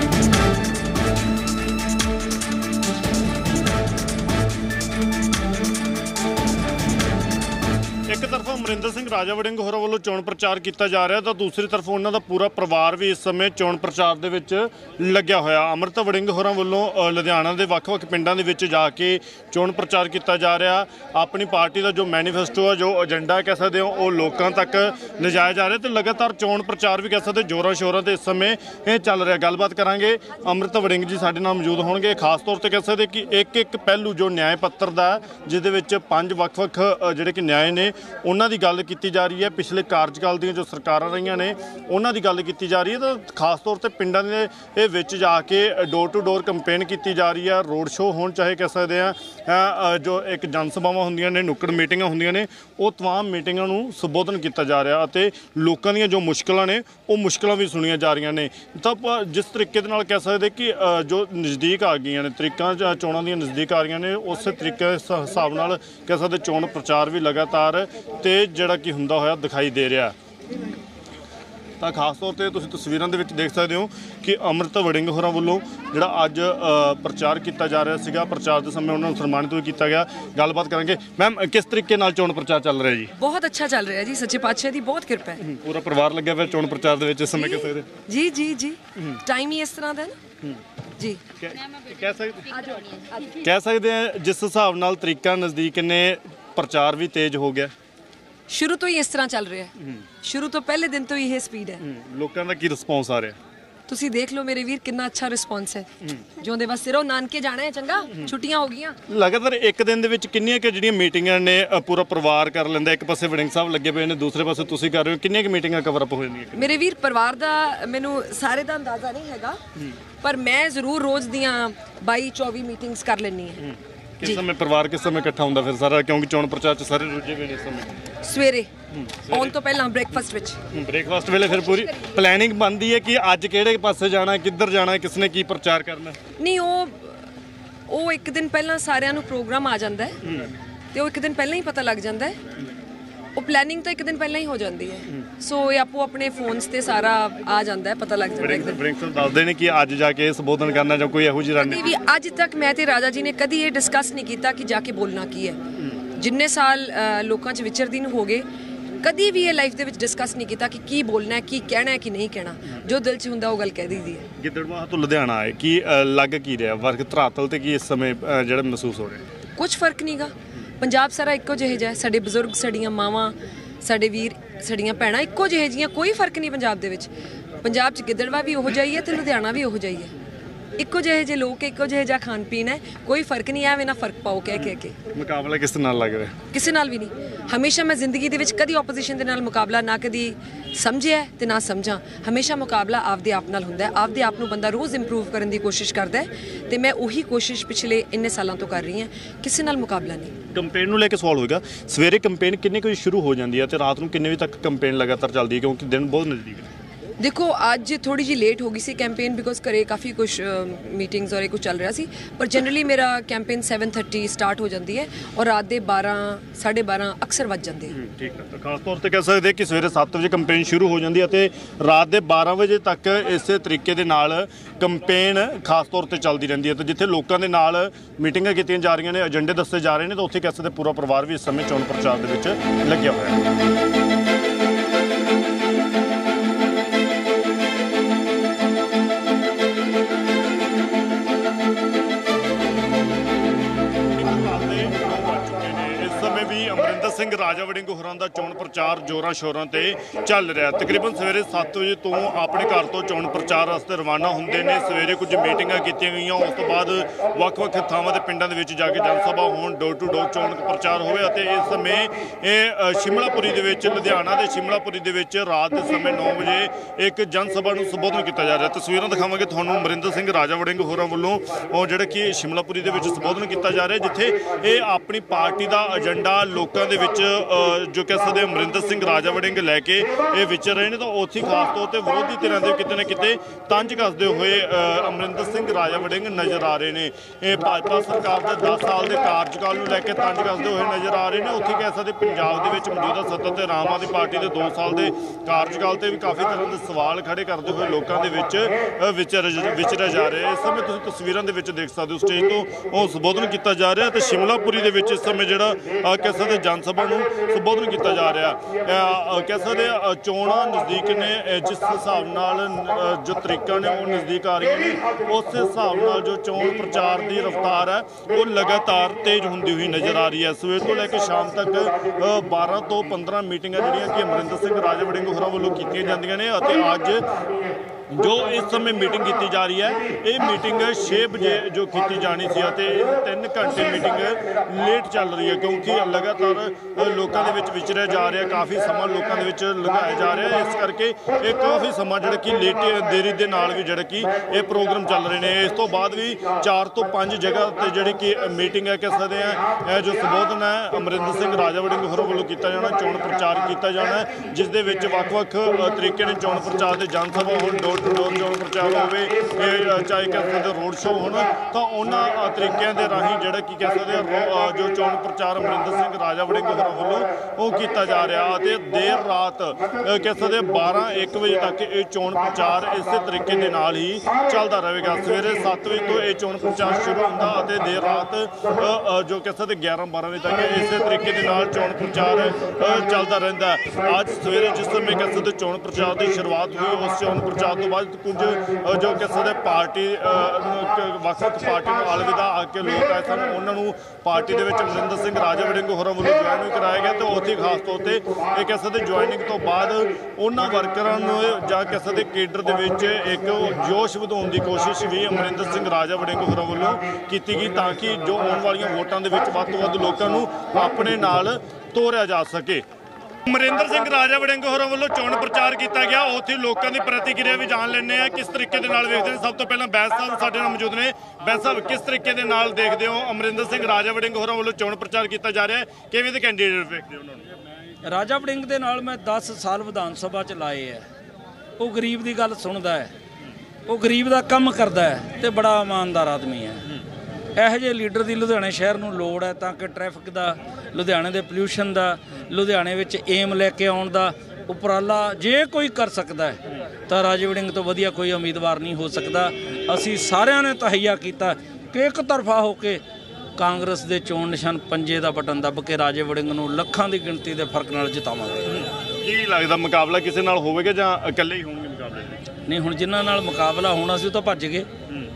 ਇੱਕ ਤਰਫ ਅਮਰਿੰਦਰ ਸਿੰਘ ਰਾਜਾ ਵੜਿੰਗ ਹੋਰਾਂ ਵੱਲੋਂ ਚੋਣ ਪ੍ਰਚਾਰ ਕੀਤਾ ਜਾ ਰਿਹਾ, ਤਾਂ ਦੂਸਰੀ ਤਰਫ ਉਹਨਾਂ ਦਾ ਪੂਰਾ ਪਰਿਵਾਰ ਵੀ ਇਸ ਸਮੇਂ ਚੋਣ ਪ੍ਰਚਾਰ ਦੇ ਵਿੱਚ ਲੱਗਿਆ ਹੋਇਆ। ਅੰਮ੍ਰਿਤਾ ਵੜਿੰਗ ਹੋਰਾਂ ਵੱਲੋਂ ਲੁਧਿਆਣਾ ਦੇ ਵੱਖ-ਵੱਖ ਪਿੰਡਾਂ ਦੇ ਵਿੱਚ ਜਾ ਕੇ ਚੋਣ ਪ੍ਰਚਾਰ ਕੀਤਾ ਜਾ ਰਿਹਾ। ਆਪਣੀ ਪਾਰਟੀ ਦਾ ਜੋ ਮੈਨੀਫੈਸਟੋ ਹੈ, ਜੋ ਏਜੰਡਾ ਕਹਿ ਸਕਦੇ ਹੋ, ਉਹ ਲੋਕਾਂ ਤੱਕ ਲਿਜਾਇਆ ਜਾ ਰਿਹਾ, ਤੇ ਲਗਾਤਾਰ ਚੋਣ ਪ੍ਰਚਾਰ ਵੀ ਕਹਿ ਸਕਦੇ ਜ਼ੋਰਾਂ ਸ਼ੋਰਾਂ ਤੇ ਇਸ ਸਮੇਂ ਇਹ ਚੱਲ ਰਿਹਾ। ਗੱਲਬਾਤ ਕਰਾਂਗੇ, ਅੰਮ੍ਰਿਤਾ ਵੜਿੰਗ ਜੀ ਸਾਡੇ ਨਾਲ ਮੌਜੂਦ ਹੋਣਗੇ। ਖਾਸ ਤੌਰ ਤੇ ਕਹਿ ਸਕਦੇ ਕਿ ਇੱਕ ਇੱਕ ਪਹਿਲੂ ਜੋ ਨਿਆਂ ਪੱਤਰ ਦਾ, ਜਿਹਦੇ ਵਿੱਚ ਪੰਜ ਵੱਖ-ਵੱਖ ਜਿਹੜੇ ਕਿ ਨਿਆਂ ਨੇ ਉਹਨਾਂ ਦੀ ਗੱਲ ਕੀਤੀ ਜਾ ਰਹੀ ਹੈ। ਪਿਛਲੇ ਕਾਰਜਕਾਲ ਦੀਆਂ ਜੋ ਸਰਕਾਰਾਂ ਰਹੀਆਂ ਨੇ ਉਹਨਾਂ ਦੀ ਗੱਲ ਕੀਤੀ ਜਾ ਰਹੀ ਹੈ, ਤਾਂ ਖਾਸ ਤੌਰ ਤੇ ਪਿੰਡਾਂ ਦੇ ਇਹ ਵਿੱਚ ਜਾ ਕੇ ਡੋਰ ਟੂ ਡੋਰ ਕੰਪੇਨ ਕੀਤੀ ਜਾ ਰਹੀ ਹੈ। ਰੋਡ ਸ਼ੋਅ ਹੋਣ, ਚਾਹੇ ਕਹਿ ਸਕਦੇ ਹਾਂ ਜੋ ਇੱਕ ਜਨ ਸਭਾਵਾਂ ਹੁੰਦੀਆਂ ਨੇ, ਨੁੱਕੜ ਮੀਟਿੰਗਾਂ ਹੁੰਦੀਆਂ ਨੇ, ਉਹ ਤਮਾਮ ਮੀਟਿੰਗਾਂ ਨੂੰ ਸੰਬੋਧਨ ਕੀਤਾ ਜਾ ਰਿਹਾ, ਅਤੇ ਲੋਕਾਂ ਦੀਆਂ ਜੋ ਮੁਸ਼ਕਲਾਂ ਨੇ ਉਹ ਮੁਸ਼ਕਲਾਂ ਵੀ ਸੁਣੀਆਂ ਜਾ ਰਹੀਆਂ ਨੇ। ਤਾਂ ਜਿਸ ਤਰੀਕੇ ਦੇ ਨਾਲ ਕਹਿ ਸਕਦੇ ਕਿ ਜੋ ਨਜ਼ਦੀਕ ਆ ਗਈਆਂ ਨੇ ਤਰੀਕਾਂ, ਚੋਣਾਂ ਦੀਆਂ ਨਜ਼ਦੀਕ ਆ ਰਹੀਆਂ ਨੇ, ਉਸੇ ਤਰੀਕੇ ਹਿਸਾਬ ਨਾਲ ਕਹਿ ਸਕਦੇ ਚੋਣ ਪ੍ਰਚਾਰ ਵੀ ਲਗਾਤਾਰ ਤੇ ਜਿਹੜਾ ਕਿ ਹੁੰਦਾ ਹੋਇਆ ਦਿਖਾਈ ਦੇ ਰਿਹਾ। ਤਾਂ ਖਾਸ ਤੌਰ ਤੇ ਤੁਸੀਂ ਤਸਵੀਰਾਂ ਦੇ ਵਿੱਚ ਦੇਖ ਸਕਦੇ ਹੋ ਕਿ ਅੰਮ੍ਰਿਤਾ ਵੜਿੰਗ ਹੋਰਾਂ ਵੱਲੋਂ ਜਿਹੜਾ ਅੱਜ ਪ੍ਰਚਾਰ ਕੀਤਾ ਜਾ ਰਿਹਾ ਸੀਗਾ, ਪ੍ਰਚਾਰ ਦੇ ਸਮੇਂ ਉਹਨਾਂ ਨੂੰ ਸਨਮਾਨਿਤ ਵੀ ਕੀਤਾ ਗਿਆ। ਗੱਲਬਾਤ ਕਰਾਂਗੇ। ਮੈਮ, ਕਿਸ ਤਰੀਕੇ ਨਾਲ ਚੋਣ ਪ੍ਰਚਾਰ ਚੱਲ ਰਿਹਾ ਜੀ? ਬਹੁਤ ਅੱਛਾ ਚੱਲ ਰਿਹਾ ਜੀ, ਸੱਚੇ ਪਾਤਸ਼ਾਹ ਦੀ ਬਹੁਤ ਕਿਰਪਾ ਹੈ। ਪੂਰਾ ਪਰਿਵਾਰ ਲੱਗਿਆ ਫਿਰ ਚੋਣ ਪ੍ਰਚਾਰ ਦੇ ਵਿੱਚ ਇਸ ਸਮੇਂ ਕਹਿ ਸਕਦੇ? ਜੀ ਜੀ ਜੀ ਟਾਈਮ ਹੀ ਇਸ ਤਰ੍ਹਾਂ ਦਾ ਨਾ ਜੀ। ਕਹਿ ਸਕਦੇ ਕਹਿ ਸਕਦੇ ਆ ਜਿਸ ਹਿਸਾਬ ਨਾਲ ਤਰੀਕਾਂ ਨਜ਼ਦੀਕ ਨੇ, ਪ੍ਰਚਾਰ ਵੀ ਤੇਜ਼ ਹੋ ਗਿਆ। ਸ਼ੁਰੂ ਤੋਂ ਹੀ ਇਸ ਤਰ੍ਹਾਂ ਚੱਲ ਰਿਹਾ ਹੈ, ਸ਼ੁਰੂ ਤੋਂ ਪਹਿਲੇ ਦਿਨ ਤੋਂ ਹੀ ਇਹ ਸਪੀਡ ਹੈ। ਲੋਕਾਂ ਦਾ ਕੀ ਰਿਸਪੌਂਸ ਆ ਰਿਹਾ? ਤੁਸੀਂ ਦੇਖ ਲਓ ਮੇਰੇ ਵੀਰ, ਕਿੰਨਾ ਅੱਛਾ ਰਿਸਪੌਂਸ ਹੈ। ਜਿਉਂਦੇ ਬਸ ਸਿਰੋਂ ਨਾਨਕੇ ਜਾਣਾ ਹੈ, ਚੰਗਾ ਛੁੱਟੀਆਂ ਹੋ ਗਈਆਂ। ਲਗਾਤਾਰ ਇੱਕ ਦਿਨ ਦੇ ਵਿੱਚ ਕਿੰਨੀਆਂ ਕਿ ਜਿਹੜੀਆਂ ਮੀਟਿੰਗਾਂ ਨੇ ਪੂਰਾ ਪਰਿਵਾਰ ਕਰ ਲੈਂਦਾ? ਇੱਕ ਪਾਸੇ ਵੜਿੰਗ ਸਾਹਿਬ ਲੱਗੇ ਪਏ ਨੇ, ਦੂਸਰੇ ਪਾਸੇ ਤੁਸੀਂ ਕਰ ਰਹੇ ਹੋ, ਕਿੰਨੀਆਂ ਕਿ ਮੀਟਿੰਗਾਂ ਕਵਰ ਅਪ ਹੋ ਜਾਂਦੀਆਂ? ਮੇਰੇ ਵੀਰ, ਪਰਿਵਾਰ ਦਾ ਮੈਨੂੰ ਸਾਰੇ ਦਾ ਅੰਦਾਜ਼ਾ ਨਹੀਂ ਹੈਗਾ, ਪਰ ਮੈਂ ਜ਼ਰੂਰ ਰੋਜ਼ ਦੀਆਂ ਬਾਈ ਚੌਵੀ ਮੀਟਿੰਗਸ ਕਰ ਲੈਂਦੀ ਹਾਂ। ਕਿਸ ਸਮੇਂ ਪਰਿਵਾਰ ਕਿਸ ਸਮੇਂ ਇਕੱਠਾ ਹੁੰਦਾ ਫਿਰ ਸਾਰਾ, ਕਿਉਂਕਿ ਚੋਣ ਪ੍ਰਚਾਰ 'ਚ ਸਾਰੇ ਰੁੱਝੇ ਹੋਏ ਨੇ ਇਸ ਸਮੇਂ? ਸਵੇਰੇ ਆਉਣ ਤੋਂ ਪਹਿਲਾਂ ਬ੍ਰੇਕਫਾਸਟ ਵਿੱਚ। ਬ੍ਰੇਕਫਾਸਟ ਵੇਲੇ ਫਿਰ ਪੂਰੀ ਪਲੈਨਿੰਗ ਬਣਦੀ ਹੈ ਕਿ ਅੱਜ ਕਿਹੜੇ ਪਾਸੇ ਜਾਣਾ, ਕਿੱਧਰ ਜਾਣਾ, ਕਿਸ ਨੇ ਕੀ ਪ੍ਰਚਾਰ ਕਰਨਾ? ਨਹੀਂ, ਉਹ ਉਹ ਇੱਕ ਦਿਨ ਪਹਿਲਾਂ ਸਾਰਿਆਂ ਨੂੰ ਪ੍ਰੋਗਰਾਮ ਆ ਜਾਂਦਾ ਹੈ, ਤੇ ਉਹ ਇੱਕ ਦਿਨ ਪਹਿਲਾਂ ਹੀ ਪਤਾ ਲੱਗ ਜਾਂਦਾ ਹੈ। ਉਹ ਪਲੈਨਿੰਗ ਤਾਂ ਇੱਕ ਦਿਨ ਪਹਿਲਾਂ ਹੀ ਹੋ ਜਾਂਦੀ ਹੈ, ਸੋ ਇਹ ਆਪੋ ਆਪਣੇ ਫੋਨਸ ਤੇ ਸਾਰਾ ਆ ਜਾਂਦਾ ਹੈ, ਪਤਾ ਲੱਗ ਜਾਂਦਾ ਹੈ। ਵੜਿੰਗ ਸਾਹਿਬ ਦੱਸਦੇ ਨੇ ਕਿ ਅੱਜ ਜਾ ਕੇ ਸੰਬੋਧਨ ਕਰਨਾ ਜਾਂ ਕੋਈ ਇਹੋ ਜਿਹੀ ਰਣਨੀਤੀ? ਵੀ ਅੱਜ ਤੱਕ ਮੈਂ ਤੇ ਰਾਜਾ ਜੀ ਨੇ ਕਦੀ ਇਹ ਡਿਸਕਸ ਨਹੀਂ ਕੀਤਾ ਕਿ ਜਾ ਕੇ ਬੋਲਣਾ ਕੀ ਹੈ। ਜਿੰਨੇ ਸਾਲ ਲੋਕਾਂ 'ਚ ਵਿਚਰਦੀ ਨੂੰ ਹੋ ਗਏ, ਕਦੀ ਵੀ ਇਹ ਲਾਈਫ ਦੇ ਵਿੱਚ ਡਿਸਕਸ ਨਹੀਂ ਕੀਤਾ ਕਿ ਕੀ ਬੋਲਣਾ ਹੈ, ਕੀ ਕਹਿਣਾ ਹੈ, ਕੀ ਨਹੀਂ ਕਹਿਣਾ। ਜੋ ਦਿਲ 'ਚ ਹੁੰਦਾ ਉਹ ਗੱਲ ਕਹਿ ਦਈਦੀ ਹੈ। ਗਿੱਦੜਬਾਹਾ ਤੋਂ ਲੁਧਿਆਣਾ ਆਏ, ਕੀ ਲੱਗ ਕੀ ਰਿਹਾ ਵਰਕ ਧਰਾਤਲ ਤੇ, ਕੀ ਇਸ ਸਮੇਂ ਜਿਹੜਾ ਮਹਿਸੂਸ ਹੋ ਰਿਹਾ? ਕੁਝ ਫਰਕ ਨਹੀਂਗਾ। ਪੰਜਾਬ ਸਾਰਾ ਇੱਕੋ ਜਿਹੇ ਜਿਹਾ, ਸਾਡੇ ਬਜ਼ੁਰਗ, ਸਾਡੀਆਂ ਮਾਵਾਂ, ਸਾਡੇ ਵੀਰ, ਸਾਡੀਆਂ ਭੈਣਾਂ ਇੱਕੋ ਜਿਹੇ ਜੀਆਂ, ਕੋਈ ਫਰਕ ਨਹੀਂ ਪੰਜਾਬ ਦੇ ਵਿੱਚ। ਪੰਜਾਬ 'ਚ ਗਿੱਦੜਬਾਹਾ ਵੀ ਉਹੋ ਜਿਹਾ ਹੀ ਹੈ ਤੇ ਲੁਧਿਆਣਾ ਵੀ ਉਹੋ ਜਿਹਾ ਹੀ ਹੈ। ਇੱਕੋ ਜਿਹੇ ਜੇ ਲੋਕ ਇੱਕੋ ਜਿਹੇ ਜਿਹਾ ਖਾਣ ਪੀਣ ਹੈ, ਕੋਈ ਫਰਕ ਨਹੀਂ, ਐਵੇਂ ਨਾ ਫਰਕ ਪਾਓ ਕਹਿ ਕਹਿ ਕੇ। ਮੁਕਾਬਲਾ ਕਿਸ ਨਾਲ ਲੱਗ ਰਿਹਾ? ਕਿਸੇ ਨਾਲ ਵੀ ਨਹੀਂ। ਹਮੇਸ਼ਾ ਮੈਂ ਜ਼ਿੰਦਗੀ ਦੇ ਵਿੱਚ ਕਦੀ ਆਪੋਜੀਸ਼ਨ ਦੇ ਨਾਲ ਮੁਕਾਬਲਾ ਨਾ ਕਦੀ ਸਮਝਿਆ ਤੇ ਨਾ ਸਮਝਾਂ। ਹਮੇਸ਼ਾ ਮੁਕਾਬਲਾ ਆਪਦੇ ਆਪ ਨਾਲ ਹੁੰਦਾ ਹੈ। ਆਪਦੇ ਆਪ ਨੂੰ ਬੰਦਾ ਰੋਜ਼ ਇੰਪਰੂਵ ਕਰਨ ਦੀ ਕੋਸ਼ਿਸ਼ ਕਰਦਾ ਹੈ ਤੇ ਮੈਂ ਉਹੀ ਕੋਸ਼ਿਸ਼ ਪਿਛਲੇ ਇੰਨੇ ਸਾਲਾਂ ਤੋਂ ਕਰ ਰਹੀ ਹਾਂ। ਕਿਸੇ ਨਾਲ ਮੁਕਾਬਲਾ ਨਹੀਂ। ਕੰਪੇਨ ਨੂੰ ਲੈ ਕੇ ਸਵਾਲ ਹੋਏਗਾ, ਸਵੇਰੇ ਕੰਪੇਨ ਕਿੰਨੇ ਕੁ ਸ਼ੁਰੂ ਹੋ ਜਾਂਦੀ ਹੈ ਤੇ ਰਾਤ ਨੂੰ ਕਿੰਨੇ ਵਜੇ ਤੱਕ ਕੰਪੇਨ ਲਗਾਤਾਰ ਚੱਲਦੀ ਹੈ, ਕਿਉਂਕਿ ਦਿਨ ਬਹੁਤ ਨਜ਼ਦੀਕ ਹੈ? ਦੇਖੋ ਅੱਜ ਥੋੜੀ ਜਿਹੀ ਲੇਟ ਹੋ ਗਈ ਸੀ ਕੈਂਪੇਨ, ਬਿਕੋਜ਼ ਘਰੇ ਕਾਫੀ ਕੁਝ ਮੀਟਿੰਗਸ ਔਰ ਇਹ ਕੁਝ ਚੱਲ ਰਿਹਾ ਸੀ, ਪਰ ਜਨਰਲੀ ਮੇਰਾ ਕੈਂਪੇਨ ਸੈਵਨ ਥਰਟੀ ਸਟਾਰਟ ਹੋ ਜਾਂਦੀ ਹੈ ਔਰ ਰਾਤ ਦੇ ਬਾਰਾਂ ਸਾਢੇ ਬਾਰਾਂ ਅਕਸਰ ਵੱਜ ਜਾਂਦੇ। ਠੀਕ ਹੈ, ਤਾਂ ਖਾਸ ਤੌਰ ਤੇ ਕਹਿ ਸਕਦੇ ਕਿ ਸਵੇਰੇ ਸੱਤ ਵਜੇ ਕੰਪੇਨ ਸ਼ੁਰੂ ਹੋ ਜਾਂਦੀ ਹੈ ਅਤੇ ਰਾਤ ਦੇ ਬਾਰਾਂ ਵਜੇ ਤੱਕ ਇਸੇ ਤਰੀਕੇ ਦੇ ਨਾਲ ਕੰਪੇਨ ਖਾਸ ਤੌਰ ਤੇ ਚੱਲਦੀ ਰਹਿੰਦੀ ਹੈ। ਤੇ ਜਿੱਥੇ ਲੋਕਾਂ ਦੇ ਨਾਲ ਮੀਟਿੰਗਾਂ ਕੀਤੀਆਂ ਜਾ ਰਹੀਆਂ ਨੇ, ਏਜੰਡੇ ਦੱਸੇ ਜਾ ਰਹੇ ਨੇ, ਤਾਂ ਉੱਥੇ ਕਹਿ ਸਕਦੇ ਪੂਰਾ ਪਰਿਵਾਰ ਵੀ ਇਸ ਸਮੇਂ ਚੋਣ ਪ੍ਰਚਾਰ ਦੇ ਵਿੱਚ ਲੱਗਿਆ ਹੋਇਆ ਹੈ। ਅਮਰਿੰਦਰ ਸਿੰਘ ਰਾਜਾ ਵੜਿੰਗ ਹੋਰਾਂ ਦਾ ਚੋਣ ਪ੍ਰਚਾਰ ਜ਼ੋਰਾਂ ਸ਼ੋਰਾਂ ਤੇ ਚੱਲ ਰਿਹਾ। ਤਕਰੀਬਨ ਸਵੇਰੇ ਸੱਤ ਵਜੇ ਤੋਂ ਆਪਣੇ ਘਰ ਤੋਂ ਚੋਣ ਪ੍ਰਚਾਰ ਵਾਸਤੇ ਰਵਾਨਾ ਹੁੰਦੇ ਨੇ। ਸਵੇਰੇ ਕੁਝ ਮੀਟਿੰਗਾਂ ਕੀਤੀਆਂ ਗਈਆਂ, ਉਸ ਤੋਂ ਬਾਅਦ ਵੱਖ-ਵੱਖ ਥਾਵਾਂ ਦੇ ਪਿੰਡਾਂ ਦੇ ਵਿੱਚ ਜਾ ਕੇ ਜਨ ਸਭਾ ਹੋਣ, ਡੋਰ ਟੂ ਡੋਰ ਚੋਣ ਪ੍ਰਚਾਰ ਹੋਵੇ ਅਤੇ ਇਸ ਸਮੇਂ ਇਹ ਸ਼ਿਮਲਾਪੁਰੀ ਦੇ ਵਿੱਚ, ਲੁਧਿਆਣਾ ਦੇ ਸ਼ਿਮਲਾਪੁਰੀ ਦੇ ਵਿੱਚ ਰਾਤ ਦੇ ਸਮੇਂ ਨੌ ਵਜੇ ਇੱਕ ਜਨ ਸਭਾ ਨੂੰ ਸੰਬੋਧਨ ਕੀਤਾ ਜਾ ਰਿਹਾ। ਤਸਵੀਰਾਂ ਦਿਖਾਵਾਂਗੇ ਤੁਹਾਨੂੰ ਅਮਰਿੰਦਰ ਸਿੰਘ ਰਾਜਾ ਵੜਿੰਗ ਹੋਰਾਂ ਵੱਲੋਂ, ਉਹ ਜਿਹੜਾ ਕਿ ਸ਼ਿਮਲਾਪੁਰੀ ਦੇ ਵਿੱਚ ਸੰਬੋਧਨ ਕੀਤਾ ਜਾ ਰਿਹਾ, ਜਿੱਥੇ ਇਹ ਆਪਣੀ ਪਾਰਟੀ ਦਾ ਏਜੰਡਾ ਲੋਕਾਂ ਦੇ ਵਿੱਚ ਜੋ ਕਹਿ ਸਕਦੇ ਅਮਰਿੰਦਰ ਸਿੰਘ ਰਾਜਾ ਵੜਿੰਗ ਲੈ ਕੇ ਇਹ ਵਿਚਰ ਰਹੇ ਨੇ। ਤਾਂ ਉੱਥੇ ਖਾਸ ਤੌਰ ਤੇ ਵਿਰੋਧੀ ਧਿਰਾਂ ਦੇ ਕਿਤੇ ਨਾ ਕਿਤੇ ਤੰਜ ਕੱਸਦੇ ਹੋਏ ਅਮਰਿੰਦਰ ਸਿੰਘ ਰਾਜਾ ਵੜਿੰਗ ਨਜ਼ਰ ਆ ਰਹੇ ਨੇ। ਇਹ ਭਾਜਪਾ ਸਰਕਾਰ ਦੇ ਦਸ ਸਾਲ ਦੇ ਕਾਰਜਕਾਲ ਨੂੰ ਲੈ ਕੇ ਤੰਜ ਕੱਸਦੇ ਹੋਏ ਨਜ਼ਰ ਆ ਰਹੇ ਨੇ। ਉੱਥੇ ਕਹਿ ਸਕਦੇ ਪੰਜਾਬ ਦੇ ਵਿੱਚ ਮੌਜੂਦਾ ਸੱਤਾ ਤੇ ਆਮ ਆਦਮੀ ਪਾਰਟੀ ਦੇ ਦੋ ਸਾਲ ਦੇ ਕਾਰਜਕਾਲ ਤੇ ਵੀ ਕਾਫੀ ਤਰ੍ਹਾਂ ਦੇ ਸਵਾਲ ਖੜੇ ਕਰਦੇ ਹੋਏ ਲੋਕਾਂ ਦੇ ਵਿੱਚ ਵਿਚਰ ਵਿਚਰਿਆ ਜਾ ਰਿਹਾ। ਇਸ ਸਮੇਂ ਤੁਸੀਂ ਤਸਵੀਰਾਂ ਦੇ ਵਿੱਚ ਦੇਖ ਸਕਦੇ ਹੋ, ਸਟੇਜ ਤੋਂ ਉਹ ਸੰਬੋਧਨ ਕੀਤਾ ਜਾ ਰਿਹਾ ਤੇ ਸ਼ਿਮਲਾਪੁਰੀ ਦੇ ਵਿੱਚ ਇਸ ਸਮੇਂ ਜਿਹੜਾ ਕਹਿ ਸਕਦੇ ਜਨ ਸਭਾ ਨੂੰ ਸੰਬੋਧਨ ਕੀਤਾ ਜਾ ਰਿਹਾ। ਕਹਿ ਸਕਦੇ ਚੋਣਾਂ ਨਜ਼ਦੀਕ ਨੇ, ਜਿਸ ਹਿਸਾਬ ਨਾਲ ਜੋ ਤਰੀਕਾ ਨੇ ਉਹ ਨਜ਼ਦੀਕ ਆ ਰਹੀਆਂ ਨੇ, ਉਸ ਹਿਸਾਬ ਨਾਲ ਜੋ ਚੋਣ ਪ੍ਰਚਾਰ ਦੀ ਰਫ਼ਤਾਰ ਹੈ ਉਹ ਲਗਾਤਾਰ ਤੇਜ਼ ਹੁੰਦੀ ਹੋਈ ਨਜ਼ਰ ਆ ਰਹੀ ਹੈ। ਸਵੇਰ ਤੋਂ ਲੈ ਕੇ ਸ਼ਾਮ ਤੱਕ ਬਾਰਾਂ ਤੋਂ ਪੰਦਰਾਂ ਮੀਟਿੰਗਾਂ ਜਿਹੜੀਆਂ ਕਿ ਅਮਰਿੰਦਰ ਸਿੰਘ ਰਾਜਾ ਵੜਿੰਗ ਹੋਰਾਂ ਵੱਲੋਂ ਕੀਤੀਆਂ ਜਾਂਦੀਆਂ ਨੇ ਅਤੇ ਅੱਜ ਜੋ ਇਸ ਸਮੇਂ ਮੀਟਿੰਗ ਕੀਤੀ ਜਾ ਰਹੀ ਹੈ, ਇਹ ਮੀਟਿੰਗ ਛੇ ਵਜੇ ਜੋ ਕੀਤੀ ਜਾਣੀ ਸੀ ਅਤੇ ਤਿੰਨ ਘੰਟੇ ਮੀਟਿੰਗ ਲੇਟ ਚੱਲ ਰਹੀ ਹੈ, ਕਿਉਂਕਿ ਲਗਾਤਾਰ ਲੋਕਾਂ ਦੇ ਵਿੱਚ ਵਿਚਰਿਆ ਜਾ ਰਿਹਾ, ਕਾਫੀ ਸਮਾਂ ਲੋਕਾਂ ਦੇ ਵਿੱਚ ਲਗਾਇਆ ਜਾ ਰਿਹਾ। ਇਸ ਕਰਕੇ ਇਹ ਕਾਫੀ ਸਮਾਂ ਜਿਹੜਾ ਕਿ ਲੇਟ ਦੇਰੀ ਦੇ ਨਾਲ ਵੀ ਜਿਹੜਾ ਕਿ ਇਹ ਪ੍ਰੋਗਰਾਮ ਚੱਲ ਰਹੇ ਨੇ। ਇਸ ਤੋਂ ਬਾਅਦ ਵੀ ਚਾਰ ਤੋਂ ਪੰਜ ਜਗ੍ਹਾ ਤੇ ਜਿਹੜੀ ਕਿ ਮੀਟਿੰਗ ਹੈ ਕਹਿ ਸਕਦੇ ਆ, ਇਹ ਜੋ ਸੰਬੋਧਨ ਹੈ ਅਮਰਿੰਦਰ ਸਿੰਘ ਰਾਜਾ ਵੜਿੰਗ ਹੋਰਾਂ ਵੱਲੋਂ ਕੀਤਾ ਜਾਣਾ, ਚੋਣ ਪ੍ਰਚਾਰ ਕੀਤਾ ਜਾਣਾ, ਜਿਸ ਦੇ ਵਿੱਚ ਵੱਖ-ਵੱਖ ਤਰੀਕੇ ਨਾਲ ਚੋਣ ਪ੍ਰਚਾਰ ਦੇ ਜਨ ਸਭਾ ਹੋਣ, ਡੋਰ ਟੂ ਡੋਰ ਚੋਣ ਪ੍ਰਚਾਰ ਹੋਵੇ, ਇਹ ਚਾਹੇ ਕਹਿ ਸਕਦੇ ਰੋਡ ਸ਼ੋਅ ਹੋਣ, ਤਾਂ ਉਹਨਾਂ ਤਰੀਕਿਆਂ ਦੇ ਰਾਹੀਂ ਜਿਹੜਾ ਕੀ ਕਹਿ ਸਕਦੇ ਜੋ ਚੋਣ ਪ੍ਰਚਾਰ ਅਮਰਿੰਦਰ ਸਿੰਘ ਰਾਜਾ ਵੜਿੰਗ ਹੋਰਾਂ ਵੱਲੋਂ ਉਹ ਕੀਤਾ ਜਾ ਰਿਹਾ ਅਤੇ ਦੇਰ ਰਾਤ ਕਹਿ ਸਕਦੇ ਬਾਰਾਂ ਇੱਕ ਵਜੇ ਤੱਕ ਇਹ ਚੋਣ ਪ੍ਰਚਾਰ ਇਸੇ ਤਰੀਕੇ ਦੇ ਨਾਲ ਹੀ ਚੱਲਦਾ ਰਹੇਗਾ। ਸਵੇਰੇ ਸੱਤ ਵਜੇ ਤੋਂ ਇਹ ਚੋਣ ਪ੍ਰਚਾਰ ਸ਼ੁਰੂ ਹੁੰਦਾ ਅਤੇ ਦੇਰ ਰਾਤ ਜੋ ਕਹਿ ਸਕਦੇ ਗਿਆਰਾਂ ਬਾਰਾਂ ਵਜੇ ਤੱਕ ਇਸੇ ਤਰੀਕੇ ਦੇ ਨਾਲ ਚੋਣ ਪ੍ਰਚਾਰ ਚੱਲਦਾ ਰਹਿੰਦਾ। ਅੱਜ ਸਵੇਰੇ ਜਿਸ ਸਮੇਂ ਕਹਿ ਸਕਦੇ ਚੋਣ ਪ੍ਰਚਾਰ ਦੀ ਸ਼ੁਰੂਆਤ ਹੋਈ, ਉਸ ਚੋਣ ਪ੍ਰਚਾਰ ਤੋਂ ਬਾਅਦ ਕੁਝ ਜੋ ਕਹਿ ਸਕਦੇ ਪਾਰਟੀ ਵੱਖ-ਵੱਖ ਪਾਰਟੀ ਨੂੰ ਅਲਵਿਦਾ ਆ ਕੇ ਲੋਕ ਆਏ ਸਨ, ਉਹਨਾਂ ਨੂੰ ਪਾਰਟੀ ਦੇ ਵਿੱਚ ਅਮਰਿੰਦਰ ਸਿੰਘ ਰਾਜਾ ਵੜਿੰਗ ਹੋਰਾਂ ਵੱਲੋਂ ਜੁਆਇਨ ਵੀ ਕਰਾਇਆ ਗਿਆ। ਤੇ ਉੱਥੇ ਖਾਸ ਤੌਰ ਤੇ ਇਹ ਕਹਿ ਸਕਦੇ ਜੁਆਇਨਿੰਗ ਤੋਂ ਬਾਅਦ ਉਹਨਾਂ ਵਰਕਰਾਂ ਨੂੰ ਜਾਂ ਕਹਿ ਸਕਦੇ ਕੇਡਰ ਦੇ ਵਿੱਚ ਇੱਕ ਜੋਸ਼ ਵਧਾਉਣ ਦੀ ਕੋਸ਼ਿਸ਼ ਵੀ ਅਮਰਿੰਦਰ ਸਿੰਘ ਰਾਜਾ ਵੜਿੰਗ ਹੋਰਾਂ ਵੱਲੋਂ ਕੀਤੀ ਗਈ, ਤਾਂ ਕਿ ਜੋ ਆਉਣ ਵਾਲੀਆਂ ਵੋਟਾਂ ਦੇ ਵਿੱਚ ਵੱਧ ਤੋਂ ਵੱਧ ਲੋਕਾਂ ਨੂੰ ਆਪਣੇ ਨਾਲ ਤੋਰਿਆ ਜਾ ਸਕੇ। ਅਮਰਿੰਦਰ ਸਿੰਘ ਰਾਜਾ ਵੜਿੰਗ ਹੋਰਾਂ ਵੱਲੋਂ ਚੋਣ ਪ੍ਰਚਾਰ ਕੀਤਾ ਗਿਆ, ਉੱਥੇ ਲੋਕਾਂ ਦੀ ਪ੍ਰਤੀਕਿਰਿਆ ਵੀ ਜਾਣ ਲੈਂਦੇ ਆ, ਕਿਸ ਤਰੀਕੇ ਦੇ ਨਾਲ ਵੇਖਦੇ ਨੇ। ਸਭ ਤੋਂ ਪਹਿਲਾਂ ਬੈਂਸ ਸਾਹਿਬ ਸਾਡੇ ਨਾਲ ਮੌਜੂਦ ਨੇ। ਬੈਂਸ ਸਾਹਿਬ, ਕਿਸ ਤਰੀਕੇ ਦੇ ਨਾਲ ਦੇਖਦੇ ਹੋ ਅਮਰਿੰਦਰ ਸਿੰਘ ਰਾਜਾ ਵੜਿੰਗ ਹੋਰਾਂ ਵੱਲੋਂ ਚੋਣ ਪ੍ਰਚਾਰ ਕੀਤਾ ਜਾ ਰਿਹਾ ਹੈ, ਕਿਵੇਂ ਦੇ ਕੈਂਡੀਡੇਟ ਵੇਖਦੇ ਹੋ ਉਹਨਾਂ ਨੂੰ? ਰਾਜਾ ਵੜਿੰਗ ਦੇ ਨਾਲ ਮੈਂ ਦਸ ਸਾਲ ਵਿਧਾਨ ਸਭਾ ਚ ਲਾਏ ਹੈ। ਉਹ ਗਰੀਬ ਦੀ ਗੱਲ ਸੁਣਦਾ ਹੈ, ਉਹ ਗਰੀਬ ਦਾ ਕੰਮ ਕਰਦਾ ਹੈ ਤੇ ਬੜਾ ਇਮਾਨਦਾਰ ਆਦਮੀ ਹੈ। ਇਹੋ ਜਿਹੇ ਲੀਡਰ ਦੀ ਲੁਧਿਆਣੇ ਸ਼ਹਿਰ ਨੂੰ ਲੋੜ ਹੈ, ਤਾਂ ਕਿ ਟ੍ਰੈਫਿਕ ਦਾ, ਲੁਧਿਆਣੇ ਦੇ ਪੋਲਿਊਸ਼ਨ ਦਾ, ਲੁਧਿਆਣੇ ਵਿੱਚ ਏਮ ਲੈ ਕੇ ਆਉਣ ਦਾ ਉਪਰਾਲਾ ਜੇ ਕੋਈ ਕਰ ਸਕਦਾ ਹੈ ਤਾਂ ਰਾਜਾ ਵੜਿੰਗ ਤੋਂ ਵਧੀਆ ਕੋਈ ਉਮੀਦਵਾਰ ਨਹੀਂ ਹੋ ਸਕਦਾ। ਅਸੀਂ ਸਾਰਿਆਂ ਨੇ ਤਹਈਆ ਕੀਤਾ ਕਿ ਇੱਕ ਤਰਫਾ ਹੋ ਕੇ ਕਾਂਗਰਸ ਦੇ ਚੋਣ ਨਿਸ਼ਾਨ ਪੰਜੇ ਦਾ ਬਟਨ ਦੱਬ ਕੇ ਰਾਜਾ ਵੜਿੰਗ ਨੂੰ ਲੱਖਾਂ ਦੀ ਗਿਣਤੀ ਦੇ ਫਰਕ ਨਾਲ ਜਿਤਾਵਾਂਗੇ। ਕੀ ਲੱਗਦਾ ਮੁਕਾਬਲਾ ਕਿਸੇ ਨਾਲ ਹੋਵੇਗਾ ਜਾਂ ਇਕੱਲੇ ਹੀ ਹੋਣਗੇ ਮੁਕਾਬਲੇ? ਨਹੀਂ, ਹੁਣ ਜਿਨ੍ਹਾਂ ਨਾਲ ਮੁਕਾਬਲਾ ਹੋਣਾ ਸੀ ਉਹ ਤਾਂ ਭੱਜ ਗਏ,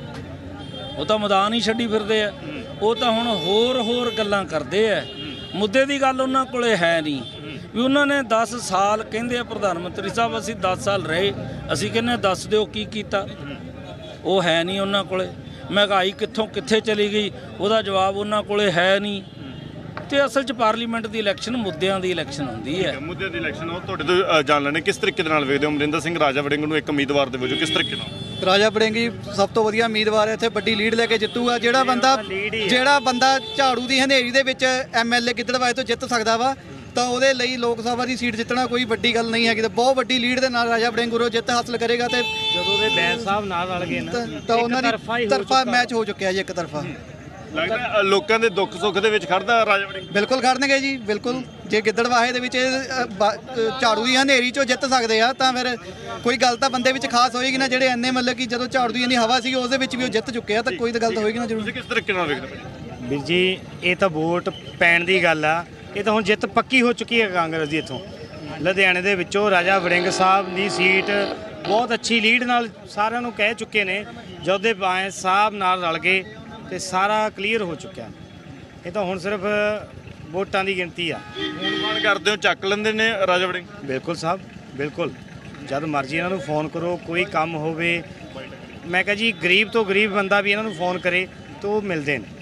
ਉਹ ਤਾਂ ਮੈਦਾਨ ਹੀ ਛੱਡੀ ਫਿਰਦੇ ਆ। ਉਹ ਤਾਂ ਹੁਣ ਹੋਰ ਹੋਰ ਗੱਲਾਂ ਕਰਦੇ ਆ, ਮੁੱਦੇ ਦੀ ਗੱਲ ਉਹਨਾਂ ਕੋਲੇ ਹੈ ਨਹੀਂ। ਵੀ ਉਹਨਾਂ ਨੇ ਦਸ ਸਾਲ ਕਹਿੰਦੇ ਆ ਪ੍ਰਧਾਨ ਮੰਤਰੀ ਸਾਹਿਬ ਅਸੀਂ ਦਸ ਸਾਲ ਰਹੇ, ਅਸੀਂ ਕਹਿੰਦੇ ਦੱਸ ਦਿਓ ਕੀ ਕੀਤਾ। ਉਹ ਹੈ ਨਹੀਂ ਉਹਨਾਂ ਕੋਲੇ। ਮਹਿੰਗਾਈ ਕਿੱਥੋਂ ਕਿੱਥੇ ਚਲੀ ਗਈ ਉਹਦਾ ਜਵਾਬ ਉਹਨਾਂ ਕੋਲੇ ਹੈ ਨਹੀਂ। ਤੇ ਅਸਲ 'ਚ ਪਾਰਲੀਮੈਂਟ ਦੀ ਇਲੈਕਸ਼ਨ ਮੁੱਦਿਆਂ ਦੀ ਇਲੈਕਸ਼ਨ ਹੁੰਦੀ ਹੈ। ਮੁੱਦਿਆਂ ਦੀ ਇਲੈਕਸ਼ਨ ਉਹ ਤੁਹਾਡੇ ਤੋਂ ਅ, ਜਾਣ ਲੈਣੇ ਕਿਸ ਤਰੀਕੇ ਦੇ ਨਾਲ ਵੇਖਦੇ ਹੋ ਅਮਰਿੰਦਰ ਸਿੰਘ ਰਾਜਾ ਵੜਿੰਗ ਨੂੰ ਇੱਕ ਉਮੀਦਵਾਰ ਦੇ ਵਜੋਂ, ਕਿਸ ਤਰੀਕੇ ਨਾਲ? ਰਾਜਾ ਵੜਿੰਗ ਜੀ ਸਭ ਤੋਂ ਵਧੀਆ ਉਮੀਦਵਾਰ ਹੈ, ਇੱਥੇ ਵੱਡੀ ਲੀਡ ਲੈ ਕੇ ਜਿੱਤੂਗਾ। ਜਿਹੜਾ ਬੰਦਾ ਜਿਹੜਾ ਬੰਦਾ ਝਾੜੂ ਦੀ ਹਨੇਰੀ ਦੇ ਵਿੱਚ ਐਮਐਲਏ ਗਿੱਦੜਬਾਹੇ ਤੋਂ ਜਿੱਤ ਸਕਦਾ ਵਾ ਤਾਂ ਉਹਦੇ ਲਈ ਲੋਕ ਸਭਾ ਦੀ ਸੀਟ ਜਿੱਤਣਾ ਕੋਈ ਵੱਡੀ ਗੱਲ ਨਹੀਂ ਹੈਗੀ। ਤੇ ਬਹੁਤ ਵੱਡੀ ਲੀਡ ਦੇ ਨਾਲ ਰਾਜਾ ਵੜਿੰਗ ਉਰੋਂ ਜਿੱਤ ਹਾਸਲ ਕਰੇਗਾ। ਤੇ ਜਦੋਂ ਦੇ ਬੈਂਸ ਸਾਹਿਬ ਨਾਲ ਰਲ ਗਏ ਨਾ ਤਾਂ ਉਹਨਾਂ ਦੀ ਤਰਫਾ ਮੈਚ ਹੋ ਚੁੱਕਿਆ ਜੀ, ਇੱਕ ਤਰਫਾ। ਲੱਗਦਾ ਅ, ਲੋਕਾਂ ਦੇ ਦੁੱਖ ਸੁੱਖ ਦੇ ਵਿੱਚ ਖੜਦਾ ਰਾਜਾ ਵੜਿੰਗ? ਬਿਲਕੁਲ ਖੜਨਗੇ ਜੀ, ਬਿਲਕੁਲ। ਜੇ ਗਿੱਦੜਬਾਹੇ ਦੇ ਵਿੱਚ ਅ, ਬ- ਅ, ਝਾੜੂ ਦੀ ਹਨੇਰੀ ਚੋਂ ਜਿੱਤ ਸਕਦੇ ਆ ਤਾਂ ਫਿਰ ਕੋਈ ਗੱਲ ਤਾਂ ਬੰਦੇ ਵਿੱਚ ਖਾਸ ਹੋਏਗੀ ਨਾ। ਜਿਹੜੇ ਇੰਨੇ ਮਤਲਬ ਕਿ ਜਦੋਂ ਝਾੜੂ ਦੀ ਇੰਨੀ ਹਵਾ ਸੀ ਉਸ ਦੇ ਵਿੱਚ ਵੀ ਉਹ ਜਿੱਤ ਚੁੱਕੇ ਆ ਤਾਂ ਕੋਈ ਤਾਂ ਗੱਲ ਤਾਂ ਹੋਏਗੀ ਨਾ ਜ਼ਰੂਰ। ਤੁਸੀਂ ਕਿਸ ਤਰੀਕੇ ਨਾਲ ਵੇਖਦੇ ਹੋ? ਵੀਰ ਜੀ ਇਹ ਤਾਂ ਵੋਟ ਪੈਣ ਦੀ ਗੱਲ ਆ, ਇਹ ਤਾਂ ਹੁਣ ਜਿੱਤ ਪੱਕੀ ਹੋ ਚੁੱਕੀ ਹੈ ਕਾਂਗਰਸ ਦੀ। ਇੱਥੋਂ ਲੁਧਿਆਣੇ ਦੇ ਵਿੱਚੋਂ ਰਾਜਾ ਵੜਿੰਗ ਸਾਹਿਬ ਦੀ ਸੀਟ ਬਹੁਤ ਅੱਛੀ ਲੀਡ ਨਾਲ ਸਾਰਿਆਂ ਨੂੰ ਕਹਿ ਚੁੱਕੇ ਨੇ। ਜਦੋਂ ਦੇ ਬਾਂਸ ਸਾਹਿਬ ਨਾਲ ਰਲ ਗਏ ਤੇ ਸਾਰਾ ਕਲੀਅਰ ਹੋ ਚੁੱਕਿਆ। ਇਹ ਤਾਂ ਹੁਣ ਸਿਰਫ ਵੋਟਾਂ ਦੀ ਗਿਣਤੀ ਆ। ਫੋਨ ਫਾਨ ਕਰਦੇ ਹੋ, ਚੱਕ ਲੈਂਦੇ ਨੇ ਰਾਜਾ ਵੜਿੰਗ? ਬਿਲਕੁਲ ਸਾਹਿਬ, ਬਿਲਕੁਲ। ਜਦ ਮਰਜ਼ੀ ਇਹਨਾਂ ਨੂੰ ਫੋਨ ਕਰੋ, ਕੋਈ ਕੰਮ ਹੋਵੇ। ਮੈਂ ਕਹਾਂ ਜੀ ਗਰੀਬ ਤੋਂ ਗਰੀਬ ਬੰਦਾ ਵੀ ਇਹਨਾਂ ਨੂੰ ਫੋਨ ਕਰੇ ਤਾਂ ਉਹ ਮਿਲਦੇ ਨੇ,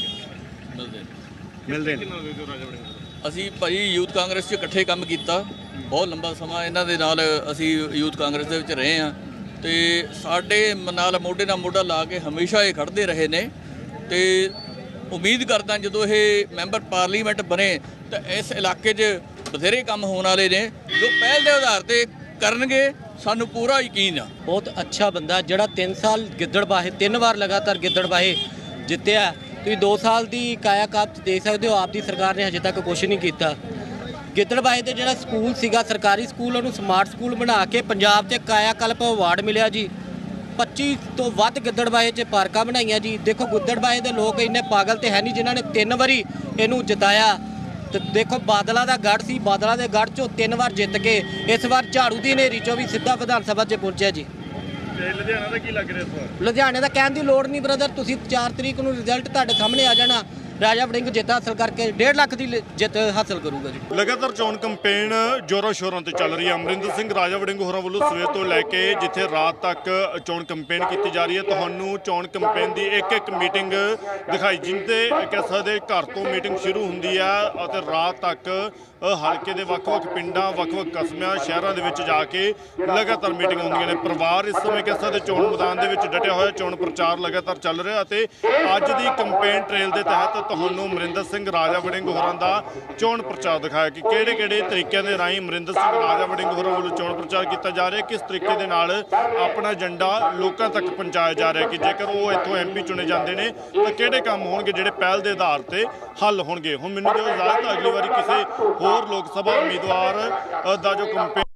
ਮਿਲਦੇ ਨੇ। ਅਸੀਂ ਭਾਈ ਯੂਥ ਕਾਂਗਰਸ 'ਚ ਇਕੱਠੇ ਕੰਮ ਕੀਤਾ ਬਹੁਤ ਲੰਬਾ ਸਮਾਂ। ਇਹਨਾਂ ਦੇ ਨਾਲ ਅਸੀਂ ਯੂਥ ਕਾਂਗਰਸ ਦੇ ਵਿੱਚ ਰਹੇ ਹਾਂ ਤੇ ਸਾਡੇ ਨਾਲ ਮੋਢੇ ਨਾਲ ਮੋਢਾ ਲਾ ਕੇ ਹਮੇਸ਼ਾ ਇਹ ਖੜ੍ਹਦੇ ਰਹੇ ਨੇ। ਤੇ ਉਮੀਦ ਕਰਦਾ ਜਦੋਂ ਇਹ ਮੈਂਬਰ ਪਾਰਲੀਮੈਂਟ ਬਣੇ ਤਾਂ ਇਸ ਇਲਾਕੇ 'ਚ ਬਥੇਰੇ ਕੰਮ ਹੋਣ ਵਾਲੇ ਨੇ ਜੋ ਪਹਿਲ ਦੇ ਆਧਾਰ ਤੇ ਕਰਨਗੇ, ਸਾਨੂੰ ਪੂਰਾ ਯਕੀਨ ਆ। ਬਹੁਤ ਅੱਛਾ ਬੰਦਾ ਜਿਹੜਾ ਤਿੰਨ ਸਾਲ ਗਿੱਦੜਬਾਹੇ ਤਿੰਨ ਵਾਰ ਲਗਾਤਾਰ ਗਿੱਦੜਬਾਹੇ ਜਿੱਤਿਆ। ਤੁਸੀਂ ਦੋ ਸਾਲ ਦੀ ਕਾਇਆਕਲਪ ਦੇਖ ਸਕਦੇ ਹੋ, ਆਪ ਦੀ ਸਰਕਾਰ ਨੇ ਹਜੇ ਤੱਕ ਕੁਛ ਨਹੀਂ ਕੀਤਾ। ਗਿੱਦੜਬਾਹੇ ਦੇ ਜਿਹੜਾ ਸਕੂਲ ਸੀਗਾ ਸਰਕਾਰੀ ਸਕੂਲ, ਉਹਨੂੰ ਸਮਾਰਟ ਸਕੂਲ ਬਣਾ ਕੇ ਪੰਜਾਬ 'ਚ ਕਾਇਆਕਲਪ ਅਵਾਰਡ ਮਿਲਿਆ ਜੀ। ਪੱਚੀ ਤੋਂ ਵੱਧ ਗਿੱਦੜਬਾਹੇ 'ਚ ਪਾਰਕਾਂ ਬਣਾਈਆਂ ਜੀ। ਦੇਖੋ ਗਿੱਦੜਬਾਹੇ ਦੇ ਲੋਕ ਇੰਨੇ ਪਾਗਲ ਤੇ ਹੈ ਨਹੀਂ ਜਿਨ੍ਹਾਂ ਨੇ ਤਿੰਨ ਵਾਰੀ ਇਹਨੂੰ ਜਿਤਾਇਆ। ਤੇ ਦੇਖੋ ਬਾਦਲਾਂ ਦਾ ਗੜ੍ਹ ਸੀ, ਬਾਦਲਾਂ ਦੇ ਗੜ੍ਹ 'ਚੋਂ ਤਿੰਨ ਵਾਰ ਜਿੱਤ ਕੇ ਇਸ ਵਾਰ ਝਾੜੂ ਦੀ ਹਨੇਰੀ 'ਚੋਂ ਵੀ ਸਿੱਧਾ ਵਿਧਾਨ ਸਭਾ 'ਚ ਪਹੁੰਚਿਆ ਜੀ। ਤੇ ਲੁਧਿਆਣਾ ਦਾ ਕੀ ਲੱਗ ਰਿਹਾ ਇਸ ਵਾਰ? ਲੁਧਿਆਣੇ ਦਾ ਕਹਿਣ ਦੀ ਲੋੜ ਨਹੀਂ ਬ੍ਰਦਰ, ਤੁਸੀਂ ਚਾਰ ਤਰੀਕ ਨੂੰ ਰਿਜ਼ਲਟ ਤੁਹਾਡੇ ਸਾਹਮਣੇ ਆ ਜਾਣਾ। ਰਾਜਾ ਵੜਿੰਗ ਜਿੱਤ ਹਾਸਲ ਕਰਕੇ ਡੇਢ ਲੱਖ ਦੀ ਲ- ਜਿੱਤ ਹਾਸਲ ਕਰੂਗਾ ਜੀ। ਲਗਾਤਾਰ ਚੋਣ ਕੈਂਪੇਨ ਜ਼ੋਰਾਂ ਸ਼ੋਰਾਂ ਤੇ ਚੱਲ ਰਹੀ ਹੈ। ਅਮਰਿੰਦਰ ਸਿੰਘ ਰਾਜਾ ਵੜਿੰਗ ਹੋਰਾਂ ਵੱਲੋਂ ਸਵੇਰ ਤੋਂ ਲੈ ਕੇ ਜਿੱਥੇ ਰਾਤ ਤੱਕ ਚੋਣ ਕੈਂਪੇਨ ਕੀਤੀ ਜਾ ਰਹੀ ਹੈ। ਤੁਹਾਨੂੰ ਚੋਣ ਕੈਂਪੇਨ ਦੀ ਇੱਕ ਇੱਕ ਮੀਟਿੰਗ ਦਿਖਾਈ, ਜਿੰਦੇ ਕਹਿ ਸਕਦੇ ਘਰ ਤੋਂ ਮੀਟਿੰਗ ਸ਼ੁਰੂ ਹੁੰਦੀ ਹੈ ਅਤੇ ਰਾਤ ਤੱਕ ਹਲਕੇ ਦੇ ਵੱਖ-ਵੱਖ ਪਿੰਡਾਂ, ਵੱਖ-ਵੱਖ ਕਸਬਿਆਂ, ਸ਼ਹਿਰਾਂ ਦੇ ਵਿੱਚ ਜਾ ਕੇ ਲਗਾਤਾਰ ਮੀਟਿੰਗ ਹੁੰਦੀਆਂ ਨੇ। ਪਰਿਵਾਰ ਇਸ ਸਮੇਂ ਕਹਿ ਸਕਦੇ ਚੋਣ ਮੈਦਾਨ ਦੇ ਵਿੱਚ ਡਟਿਆ ਹੋਇਆ। ਚੋਣ ਪ੍ਰਚਾਰ ਲਗਾਤਾਰ ਚੱਲ ਰਿਹਾ ਅਤੇ ਅੱਜ ਦੀ ਕੈਂਪੇਨ ਟ੍ਰੇਲ ਦੇ ਤਹਿਤ ਤੁਹਾਨੂੰ ਅਮਰਿੰਦਰ ਸਿੰਘ ਰਾਜਾ ਵੜਿੰਗ ਹੋਰਾਂ ਦਾ ਚੋਣ ਪ੍ਰਚਾਰ ਦਿਖਾਇਆ ਕਿ ਕਿਹੜੇ-ਕਿਹੜੇ ਤਰੀਕਿਆਂ ਦੇ ਰਾਹੀਂ ਅਮਰਿੰਦਰ ਸਿੰਘ ਰਾਜਾ ਵੜਿੰਗ ਹੋਰਾਂ ਵੱਲੋਂ ਚੋਣ ਪ੍ਰਚਾਰ ਕੀਤਾ ਜਾ ਰਿਹਾ, ਕਿਸ ਤਰੀਕੇ ਦੇ ਨਾਲ ਆਪਣਾ ਏਜੰਡਾ ਲੋਕਾਂ ਤੱਕ ਪਹੁੰਚਾਇਆ ਜਾ ਰਿਹਾ ਕਿ ਜੇਕਰ ਉਹ ਇੱਥੋਂ ਐਮਪੀ ਚੁਣੇ ਜਾਂਦੇ ਨੇ ਤਾਂ ਕਿਹੜੇ ਕੰਮ ਹੋਣਗੇ ਜਿਹੜੇ ਪਹਿਲ ਦੇ ਆਧਾਰ ਤੇ ਹੱਲ ਹੋਣਗੇ। ਹੁਣ ਮੈਨੂੰ ਦਿਓ ਇਜਾਜ਼ਤ, ਅਗਲੀ ਵਾਰੀ ਕਿਸੇ ਹੋਰ ਲੋਕ ਸਭਾ ਉਮੀਦਵਾਰ ਦਾ ਜੋ ਕੈਂਪੇਨ